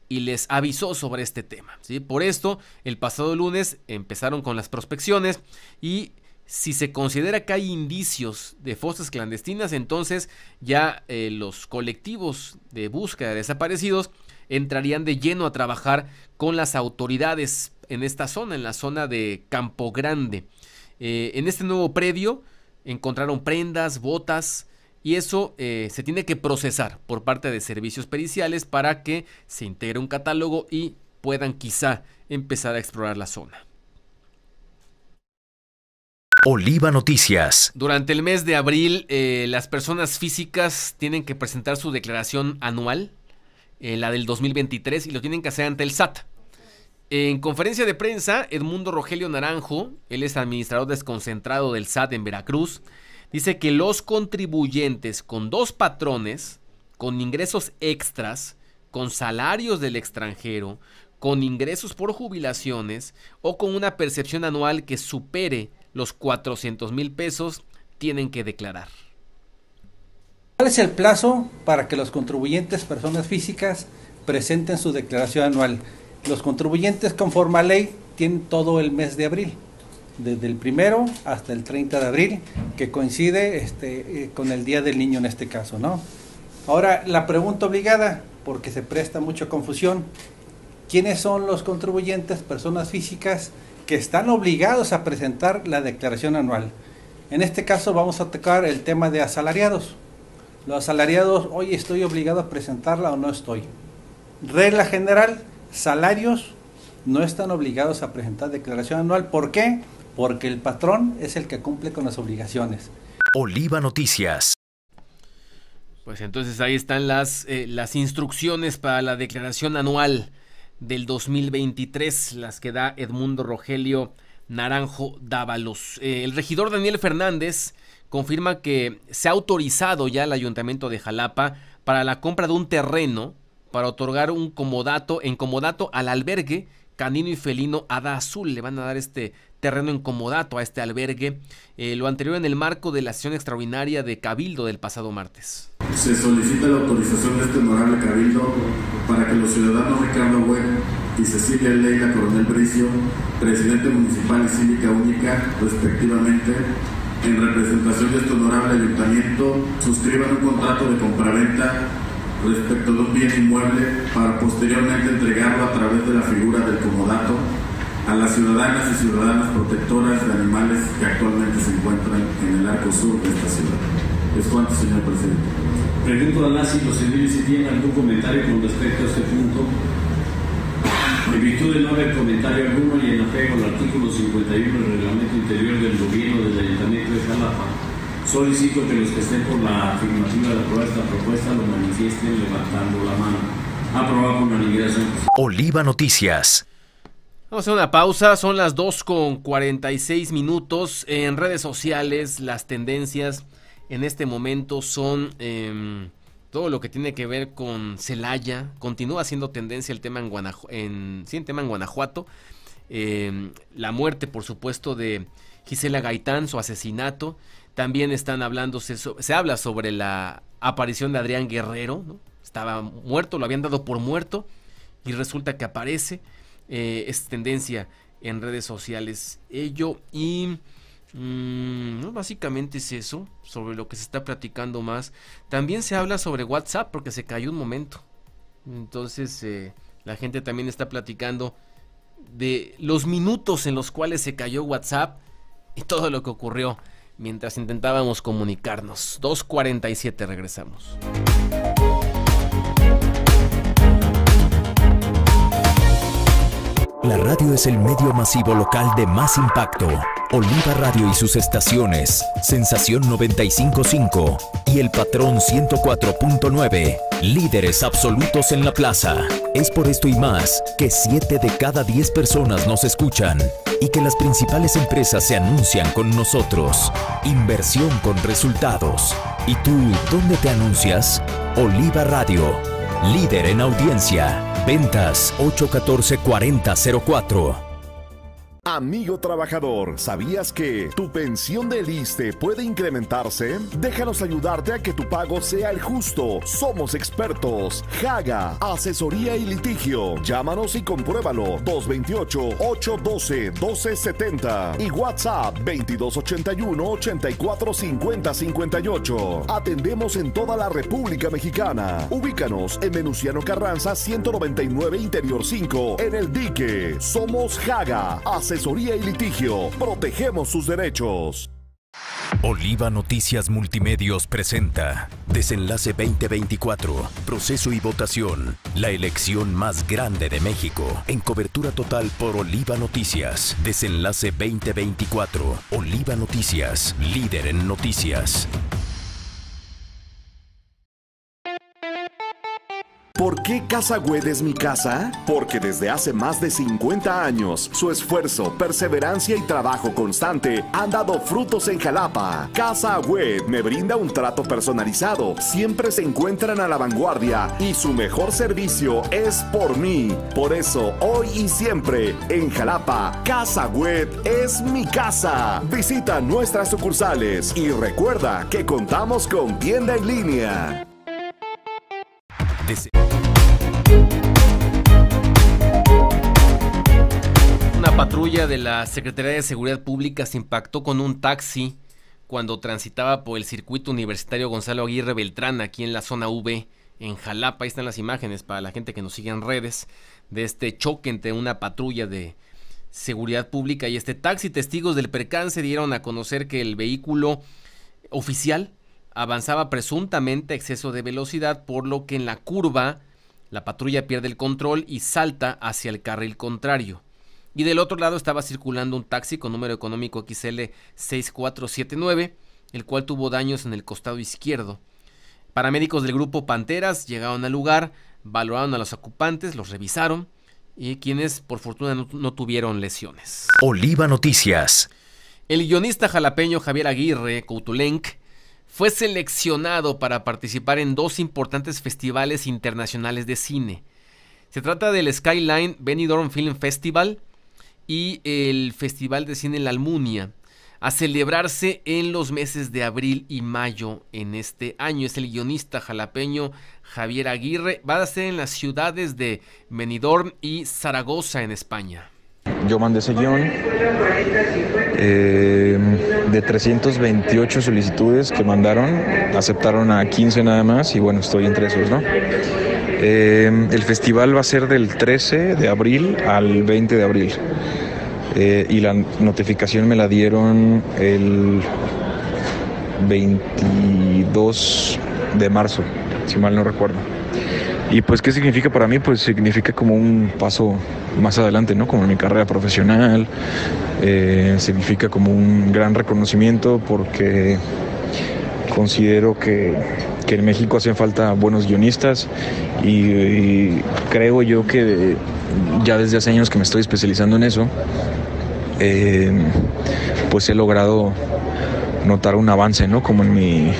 y les avisó sobre este tema, ¿sí? Por esto, el pasado lunes empezaron con las prospecciones y si se considera que hay indicios de fosas clandestinas, entonces ya eh, los colectivos de búsqueda de desaparecidos entrarían de lleno a trabajar con las autoridades en esta zona, en la zona de Campo Grande. Eh, en este nuevo predio encontraron prendas, botas, y eso eh, se tiene que procesar por parte de servicios periciales para que se integre un catálogo y puedan quizá empezar a explorar la zona. Oliva Noticias. Durante el mes de abril, eh, las personas físicas tienen que presentar su declaración anual, eh, la del dos mil veintitrés, y lo tienen que hacer ante el S A T. En conferencia de prensa, Edmundo Rogelio Naranjo, él es administrador desconcentrado del S A T en Veracruz, dice que los contribuyentes con dos patrones, con ingresos extras, con salarios del extranjero, con ingresos por jubilaciones o con una percepción anual que supere los cuatrocientos mil pesos, tienen que declarar. ¿Cuál es el plazo para que los contribuyentes, personas físicas, presenten su declaración anual? Los contribuyentes, conforme a ley, tienen todo el mes de abril, desde el primero hasta el treinta de abril, que coincide este, eh, con el Día del Niño en este caso, ¿no? Ahora, la pregunta obligada, porque se presta mucha confusión: ¿quiénes son los contribuyentes, personas físicas, que están obligados a presentar la declaración anual? En este caso vamos a tocar el tema de asalariados. Los asalariados, oye, ¿estoy obligado a presentarla o no estoy? Regla general, salarios no están obligados a presentar declaración anual. ¿Por qué? Porque el patrón es el que cumple con las obligaciones. Oliva Noticias. Pues entonces ahí están las, eh, las instrucciones para la declaración anual del dos mil veintitrés, las que da Edmundo Rogelio Naranjo Dávalos. Eh, el regidor Daniel Fernández confirma que se ha autorizado ya al Ayuntamiento de Jalapa para la compra de un terreno para otorgar un comodato, en comodato al albergue canino y felino Hada Azul. Le van a dar este terreno en comodato a este albergue, eh, lo anterior en el marco de la sesión extraordinaria de Cabildo del pasado martes. Se solicita la autorización de este honorable Cabildo para que los ciudadanos Ricardo Bueno y Cecilia Leila Coronel Bricio, presidente municipal y cívica única, respectivamente, en representación de este honorable ayuntamiento, suscriban un contrato de compraventa respecto de un bien inmueble para posteriormente entregarlo a través de la figura del comodato a las ciudadanas y ciudadanas protectoras de animales que actualmente se encuentran en el arco sur de esta ciudad. ¿Es cuánto, señor presidente? Pregunto a las y los civiles si tienen algún comentario con respecto a este punto. En virtud de no haber comentario alguno y en apego al artículo cincuenta y uno del Reglamento Interior del Gobierno del Ayuntamiento de Jalapa, solicito que los que estén por la afirmativa de aprobar esta propuesta lo manifiesten levantando la mano. Aprobado con unanimidad. Oliva Noticias. Vamos a hacer una pausa, son las dos con cuarenta y seis minutos. En redes sociales las tendencias en este momento son eh, todo lo que tiene que ver con Celaya. Continúa siendo tendencia el tema en, Guanajuato, en, sí, el tema en Guanajuato. Eh, la muerte, por supuesto, de Gisela Gaitán, su asesinato. También están hablando, se, se habla sobre la aparición de Adrián Guerrero, ¿no? Estaba muerto, lo habían dado por muerto y resulta que aparece. Eh, es tendencia en redes sociales ello y mmm, no, básicamente es eso sobre lo que se está platicando más. También se habla sobre WhatsApp porque se cayó un momento, entonces eh, la gente también está platicando de los minutos en los cuales se cayó WhatsApp y todo lo que ocurrió mientras intentábamos comunicarnos. Dos cuarenta y siete, regresamos. La radio es el medio masivo local de más impacto. Oliva Radio y sus estaciones, Sensación noventa y cinco punto cinco y El Patrón ciento cuatro punto nueve, líderes absolutos en la plaza. Es por esto y más que siete de cada diez personas nos escuchan y que las principales empresas se anuncian con nosotros. Inversión con resultados. ¿Y tú dónde te anuncias? Oliva Radio, líder en audiencia. Ventas ocho uno cuatro, cuarenta cero cuatro. Amigo trabajador, ¿sabías que tu pensión del ISSSTE puede incrementarse? Déjanos ayudarte a que tu pago sea el justo. Somos expertos. Haga, asesoría y litigio. Llámanos y compruébalo. dos dos ocho, ocho uno dos, uno dos siete cero y WhatsApp veintidós ochenta y uno, ochenta y cuatro cincuenta cincuenta y ocho. Atendemos en toda la República Mexicana. Ubícanos en Venustiano Carranza ciento noventa y nueve Interior cinco, en El Dique. Somos Haga, asesoría y litigio. Protegemos sus derechos. Oliva Noticias Multimedios presenta Desenlace veinte veinticuatro, proceso y votación, la elección más grande de México, en cobertura total por Oliva Noticias. Desenlace veinte veinticuatro, Oliva Noticias, líder en noticias. ¿Por qué Casa Güed es mi casa? Porque desde hace más de cincuenta años, su esfuerzo, perseverancia y trabajo constante han dado frutos en Jalapa. Casa Güed me brinda un trato personalizado, siempre se encuentran a la vanguardia y su mejor servicio es por mí. Por eso, hoy y siempre, en Jalapa, Casa Güed es mi casa. Visita nuestras sucursales y recuerda que contamos con tienda en línea. Una patrulla de la Secretaría de Seguridad Pública se impactó con un taxi cuando transitaba por el circuito universitario Gonzalo Aguirre Beltrán, aquí en la zona V, en Jalapa. Ahí están las imágenes para la gente que nos sigue en redes de este choque entre una patrulla de seguridad pública y este taxi. Testigos del percance dieron a conocer que el vehículo oficial avanzaba presuntamente a exceso de velocidad, por lo que en la curva la patrulla pierde el control y salta hacia el carril contrario. Y del otro lado estaba circulando un taxi con número económico X L seis cuatro siete nueve, el cual tuvo daños en el costado izquierdo. Paramédicos del grupo Panteras llegaron al lugar, valoraron a los ocupantes, los revisaron y quienes por fortuna no, no tuvieron lesiones. Oliva Noticias. El guionista jalapeño Javier Aguirre Coutulenc fue seleccionado para participar en dos importantes festivales internacionales de cine. Se trata del Skyline Benidorm Film Festival y el Festival de Cine La Almunia, a celebrarse en los meses de abril y mayo en este año. Es el guionista jalapeño Javier Aguirre. Va a ser en las ciudades de Benidorm y Zaragoza, en España. Yo mandé ese guión eh, de trescientas veintiocho solicitudes que mandaron, aceptaron a quince nada más y bueno, estoy entre esos, ¿no? Eh, el festival va a ser del trece de abril al veinte de abril eh, y la notificación me la dieron el veintidós de marzo, si mal no recuerdo. Y pues, ¿qué significa para mí? Pues significa como un paso más adelante, ¿no? Como en mi carrera profesional, eh, significa como un gran reconocimiento porque considero que, que en México hacen falta buenos guionistas y, y creo yo que ya desde hace años que me estoy especializando en eso, eh, pues he logrado notar un avance, ¿no? Como en mi...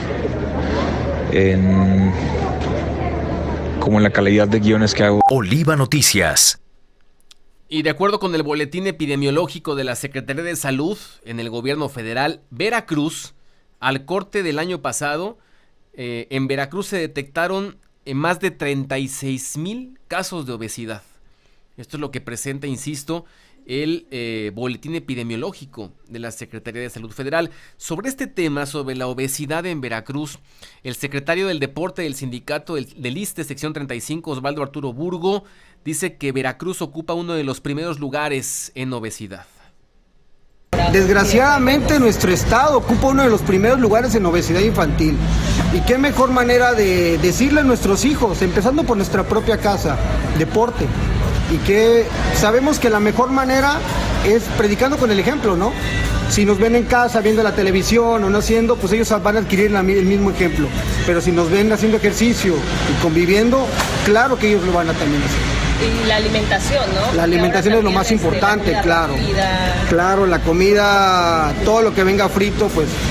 En, como en la calidad de guiones que hago. Oliva Noticias. Y de acuerdo con el boletín epidemiológico de la Secretaría de Salud en el gobierno federal, Veracruz, al corte del año pasado, eh, en Veracruz se detectaron eh, más de treinta y seis mil casos de obesidad. Esto es lo que presenta, insisto, el eh, boletín epidemiológico de la Secretaría de Salud Federal. Sobre este tema, sobre la obesidad en Veracruz, el secretario del Deporte del sindicato del, del ISSSTE, sección treinta y cinco, Osvaldo Arturo Burgo, dice que Veracruz ocupa uno de los primeros lugares en obesidad. Desgraciadamente nuestro estado ocupa uno de los primeros lugares en obesidad infantil. Y qué mejor manera de decirle a nuestros hijos, empezando por nuestra propia casa, deporte. Y que sabemos que la mejor manera es predicando con el ejemplo, ¿no? Si nos ven en casa viendo la televisión o no haciendo, pues ellos van a adquirir el mismo ejemplo. Pero si nos ven haciendo ejercicio y conviviendo, claro que ellos lo van a también hacer. Y la alimentación, ¿no? La alimentación es lo más importante, claro. Claro, la comida, todo lo que venga frito, pues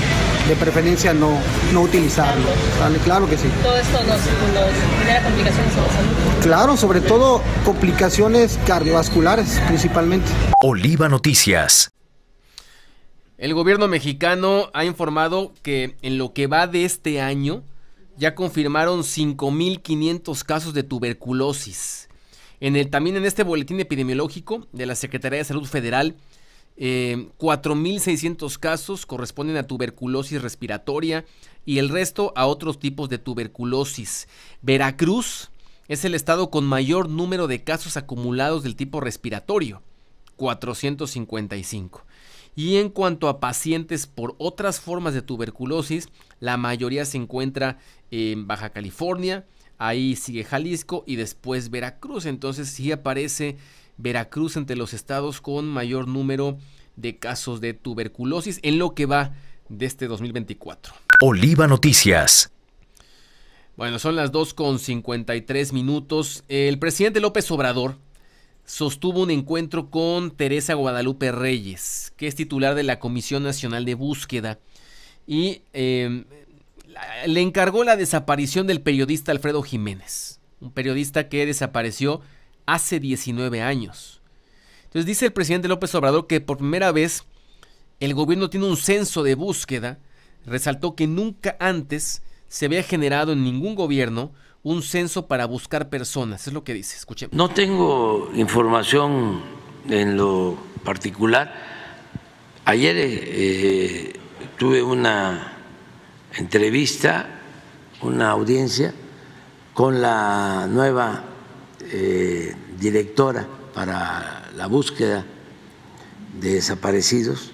de preferencia no, no utilizarlo. ¿Sale? Claro que sí. Todo esto nos, nos genera complicaciones en la salud. Claro, sobre todo complicaciones cardiovasculares principalmente. Oliva Noticias. El gobierno mexicano ha informado que en lo que va de este año ya confirmaron cinco mil quinientos casos de tuberculosis. En el, también en este boletín epidemiológico de la Secretaría de Salud Federal, eh, cuatro mil seiscientos casos corresponden a tuberculosis respiratoria y el resto a otros tipos de tuberculosis. Veracruz es el estado con mayor número de casos acumulados del tipo respiratorio, cuatrocientos cincuenta y cinco. Y en cuanto a pacientes por otras formas de tuberculosis, la mayoría se encuentra en Baja California, ahí sigue Jalisco y después Veracruz. Entonces sí aparece Veracruz entre los estados con mayor número de casos de tuberculosis en lo que va de este dos mil veinticuatro. Oliva Noticias. Bueno, son las dos con cincuenta y tres minutos. El presidente López Obrador sostuvo un encuentro con Teresa Guadalupe Reyes, que es titular de la Comisión Nacional de Búsqueda, y eh, le encargó la desaparición del periodista Alfredo Jiménez, un periodista que desapareció hace diecinueve años. Entonces dice el presidente López Obrador que por primera vez el gobierno tiene un censo de búsqueda. Resaltó que nunca antes se había generado en ningún gobierno un censo para buscar personas, es lo que dice, escuchemos. No tengo información en lo particular. Ayer eh, tuve una entrevista, una audiencia con la nueva eh, directora para la búsqueda de desaparecidos,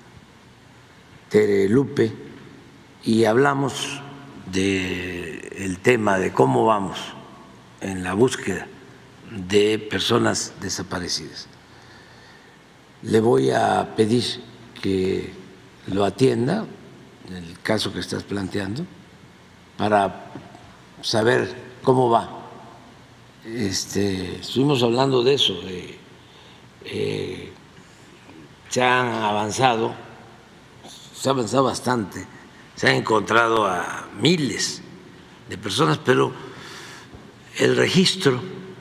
Tere Lupe, y hablamos del tema de cómo vamos en la búsqueda de personas desaparecidas. Le voy a pedir que lo atienda, en el caso que estás planteando, para saber cómo va. Este, estuvimos hablando de eso, de eh, se han avanzado, se ha avanzado bastante. Se han encontrado a miles de personas, pero el registro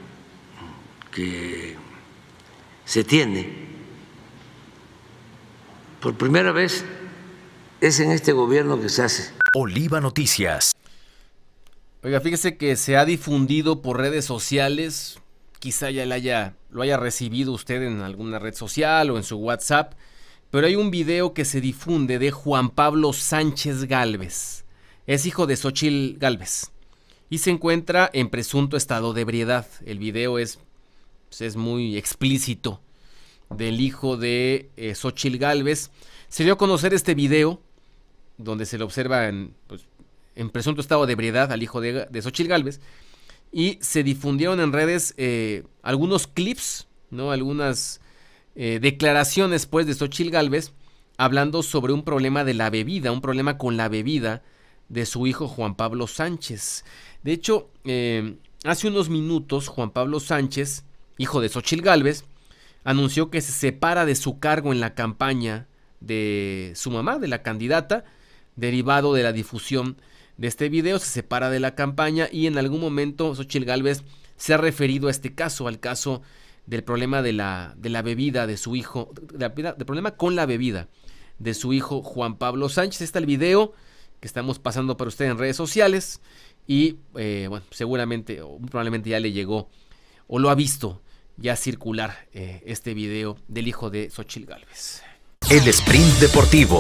que se tiene por primera vez es en este gobierno que se hace. Oliva Noticias. Oiga, fíjese que se ha difundido por redes sociales, quizá ya lo haya, lo haya recibido usted en alguna red social o en su WhatsApp, pero hay un video que se difunde de Juan Pablo Sánchez Gálvez. Es hijo de Xóchitl Gálvez y se encuentra en presunto estado de ebriedad. El video es, es muy explícito del hijo de eh, Xóchitl Gálvez. Se dio a conocer este video donde se le observa en, pues, en presunto estado de ebriedad al hijo de, de Xóchitl Gálvez, y se difundieron en redes eh, algunos clips, ¿no? Algunas Eh, declaraciones pues de Xóchitl Gálvez hablando sobre un problema de la bebida, un problema con la bebida de su hijo Juan Pablo Sánchez. De hecho, eh, hace unos minutos Juan Pablo Sánchez, hijo de Xóchitl Gálvez, anunció que se separa de su cargo en la campaña de su mamá, de la candidata, derivado de la difusión de este video. Se separa de la campaña y en algún momento Xóchitl Gálvez se ha referido a este caso, al caso del problema de la, de la bebida de su hijo, del de problema con la bebida de su hijo Juan Pablo Sánchez. Está el video que estamos pasando para usted en redes sociales y eh, bueno, seguramente o probablemente ya le llegó o lo ha visto ya circular eh, este video del hijo de Xóchitl Gálvez. El Sprint Deportivo.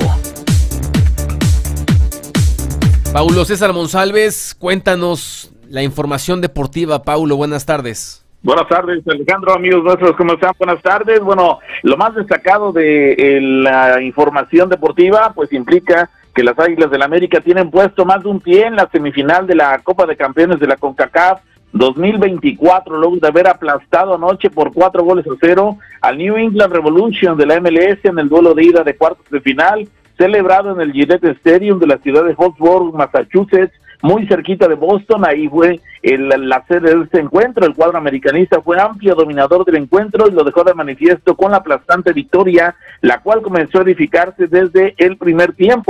Paulo César Monsalves, cuéntanos la información deportiva. Paulo, buenas tardes. Buenas tardes, Alejandro, amigos nuestros, ¿cómo están? Buenas tardes. Bueno, lo más destacado de eh, la información deportiva, pues implica que las Águilas del América tienen puesto más de un pie en la semifinal de la Copa de Campeones de la CONCACAF dos mil veinticuatro, luego de haber aplastado anoche por cuatro goles a cero al New England Revolution de la M L S en el duelo de ida de cuartos de final, celebrado en el Gillette Stadium de la ciudad de Foxborough, Massachusetts, muy cerquita de Boston. Ahí fue el, la sede de este encuentro. El cuadro americanista fue amplio dominador del encuentro y lo dejó de manifiesto con la aplastante victoria, la cual comenzó a edificarse desde el primer tiempo.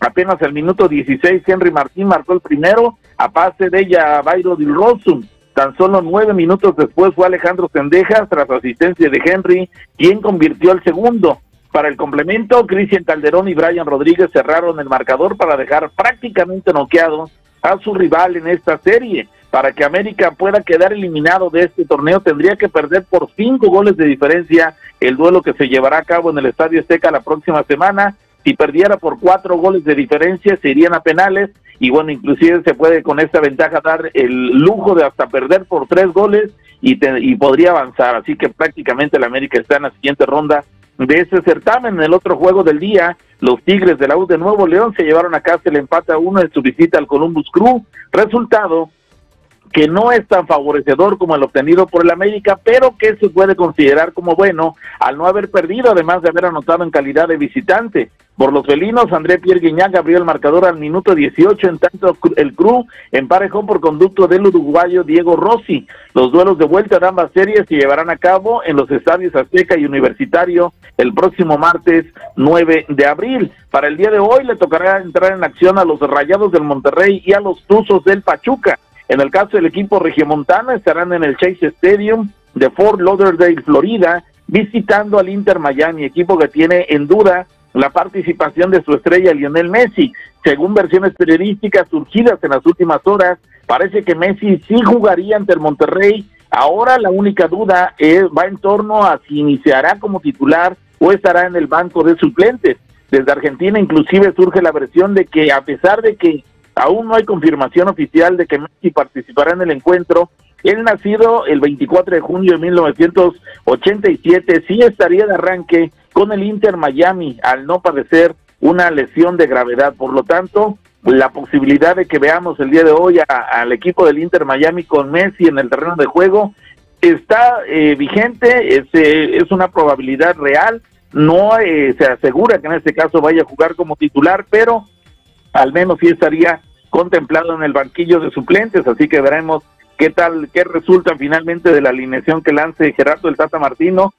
Apenas al minuto dieciséis, Henry Martín marcó el primero a pase de Jairo Dilrosun. Tan solo nueve minutos después fue Alejandro Cendejas, tras asistencia de Henry, quien convirtió el segundo. Para el complemento, Cristian Calderón y Brian Rodríguez cerraron el marcador para dejar prácticamente noqueado a su rival en esta serie. Para que América pueda quedar eliminado de este torneo, tendría que perder por cinco goles de diferencia el duelo que se llevará a cabo en el Estadio Azteca la próxima semana. Si perdiera por cuatro goles de diferencia, se irían a penales, y bueno, inclusive se puede con esta ventaja dar el lujo de hasta perder por tres goles y, te, y podría avanzar. Así que prácticamente el América está en la siguiente ronda de ese certamen. En el otro juego del día, los Tigres de la U de Nuevo León se llevaron a casa el empate a uno en su visita al Columbus Crew, resultado que no es tan favorecedor como el obtenido por el América, pero que se puede considerar como bueno al no haber perdido, además de haber anotado en calidad de visitante. Por los felinos, André Pierre Guignac abrió el marcador al minuto dieciocho, en tanto el Crew emparejó por conducto del uruguayo Diego Rossi. Los duelos de vuelta de ambas series se llevarán a cabo en los estadios Azteca y Universitario el próximo martes nueve de abril. Para el día de hoy le tocará entrar en acción a los Rayados del Monterrey y a los Tuzos del Pachuca. En el caso del equipo regiomontano, estarán en el Chase Stadium de Fort Lauderdale, Florida, visitando al Inter Miami, equipo que tiene en duda la participación de su estrella Lionel Messi. Según versiones periodísticas surgidas en las últimas horas, parece que Messi sí jugaría ante el Monterrey. Ahora la única duda es, va en torno a si iniciará como titular o estará en el banco de suplentes. Desde Argentina inclusive surge la versión de que, a pesar de que aún no hay confirmación oficial de que Messi participará en el encuentro, él, nacido el veinticuatro de junio de mil novecientos ochenta y siete, sí estaría de arranque con el Inter Miami al no padecer una lesión de gravedad. Por lo tanto, la posibilidad de que veamos el día de hoy a, al equipo del Inter Miami con Messi en el terreno de juego está eh, vigente, es, eh, es una probabilidad real. No eh, se asegura que en este caso vaya a jugar como titular, pero al menos sí estaría contemplado en el banquillo de suplentes, así que veremos qué tal, qué resulta finalmente de la alineación que lance Gerardo el Tata Martino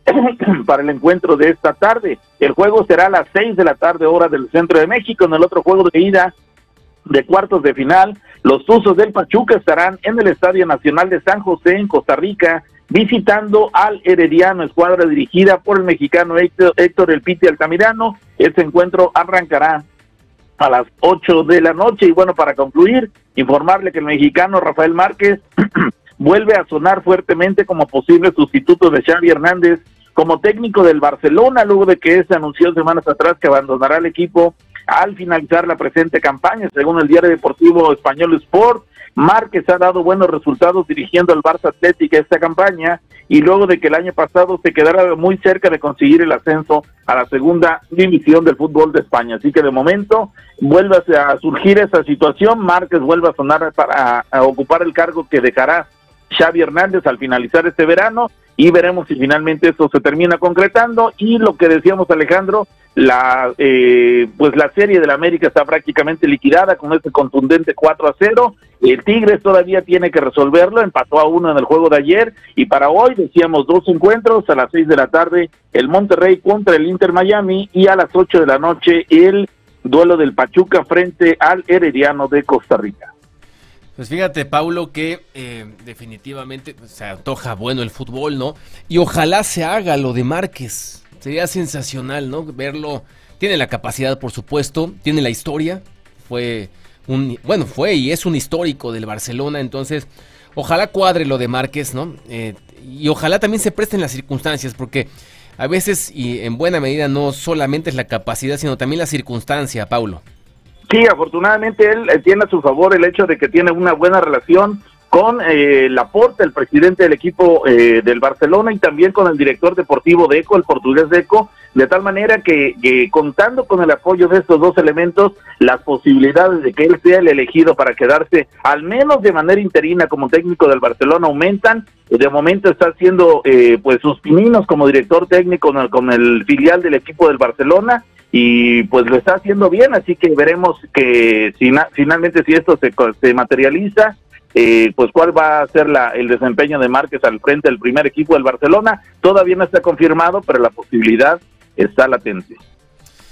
para el encuentro de esta tarde. El juego será a las seis de la tarde, hora del centro de México. En el otro juego de ida de cuartos de final, los Tuzos del Pachuca estarán en el Estadio Nacional de San José, en Costa Rica, visitando al Herediano, escuadra dirigida por el mexicano Héctor, Héctor El Piti Altamirano. Este encuentro arrancará a las ocho de la noche. Y bueno, para concluir, informarle que el mexicano Rafael Márquez vuelve a sonar fuertemente como posible sustituto de Xavi Hernández como técnico del Barcelona, luego de que se anunció semanas atrás que abandonará el equipo al finalizar la presente campaña. Según el diario deportivo español Sport, Márquez ha dado buenos resultados dirigiendo al Barça Atlético esta campaña, y luego de que el año pasado se quedara muy cerca de conseguir el ascenso a la segunda división del fútbol de España. Así que de momento vuelve a surgir esa situación, Márquez vuelve a sonar para a ocupar el cargo que dejará Xavi Hernández al finalizar este verano, y veremos si finalmente esto se termina concretando. Y lo que decíamos, Alejandro, la eh, pues la serie del América está prácticamente liquidada con este contundente cuatro a cero. El Tigres todavía tiene que resolverlo, empató a uno en el juego de ayer, y para hoy decíamos dos encuentros: a las seis de la tarde el Monterrey contra el Inter Miami, y a las ocho de la noche el duelo del Pachuca frente al Herediano de Costa Rica. Pues fíjate, Paulo, que eh, definitivamente pues, se antoja bueno el fútbol, ¿no? Y ojalá se haga lo de Márquez. Sería sensacional, ¿no? Verlo. Tiene la capacidad, por supuesto, tiene la historia. Fue un, bueno, fue y es un histórico del Barcelona, entonces ojalá cuadre lo de Márquez, ¿no? Eh, y ojalá también se presten las circunstancias, porque a veces, y en buena medida, no solamente es la capacidad, sino también la circunstancia, Paulo. Sí, afortunadamente él eh, tiene a su favor el hecho de que tiene una buena relación con eh, Laporta, el presidente del equipo eh, del Barcelona, y también con el director deportivo Deco, el portugués Deco, de tal manera que, que contando con el apoyo de estos dos elementos, las posibilidades de que él sea el elegido para quedarse, al menos de manera interina, como técnico del Barcelona aumentan. De momento está haciendo eh, pues sus pininos como director técnico con el, con el filial del equipo del Barcelona, y pues lo está haciendo bien, así que veremos que si na, finalmente si esto se, se materializa, eh, pues cuál va a ser la, el desempeño de Márquez al frente del primer equipo del Barcelona. Todavía no está confirmado, pero la posibilidad está latente.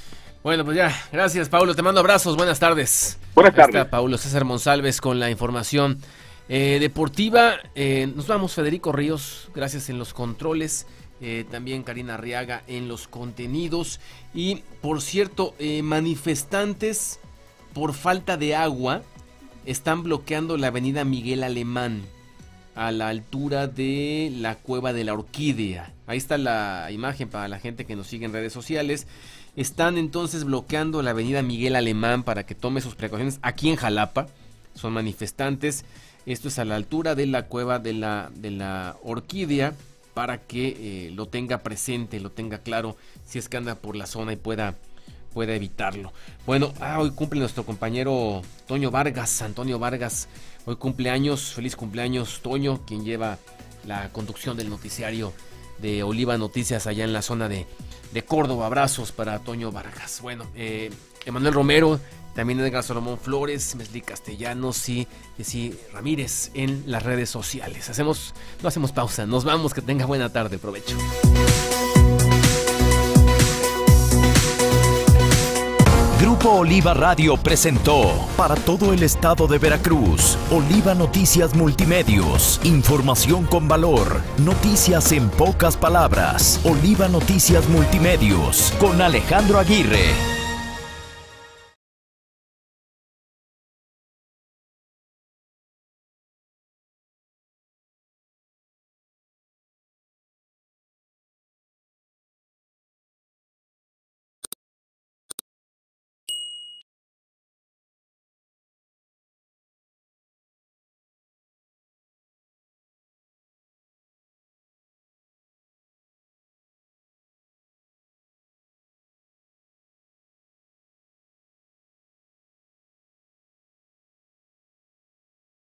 Bueno, pues ya, gracias Paulo, te mando abrazos, buenas tardes. Buenas tardes. Está Paulo César Monsalves con la información eh, deportiva. Eh, nos vamos, Federico Ríos, gracias en los controles. Eh, también Karina Arriaga en los contenidos. Y por cierto, eh, manifestantes por falta de agua están bloqueando la avenida Miguel Alemán a la altura de la Cueva de la Orquídea. Ahí está la imagen para la gente que nos sigue en redes sociales. Están entonces bloqueando la avenida Miguel Alemán para que tome sus precauciones aquí en Jalapa. Son manifestantes. Esto es a la altura de la Cueva de la, de la Orquídea, para que eh, lo tenga presente, lo tenga claro, si es que anda por la zona y pueda, pueda evitarlo. Bueno, ah, hoy cumple nuestro compañero Toño Vargas, Antonio Vargas. Hoy cumpleaños, feliz cumpleaños Toño, quien lleva la conducción del noticiario de Oliva Noticias allá en la zona de, de Córdoba. Abrazos para Toño Vargas. Bueno, eh, Emanuel Romero, también Edgar Salomón Flores, Mesli Castellanos y Jessy Ramírez en las redes sociales. Hacemos, no hacemos pausa, nos vamos, que tenga buena tarde, provecho. Grupo Oliva Radio presentó para todo el estado de Veracruz, Oliva Noticias Multimedios, información con valor, noticias en pocas palabras. Oliva Noticias Multimedios con Alejandro Aguirre.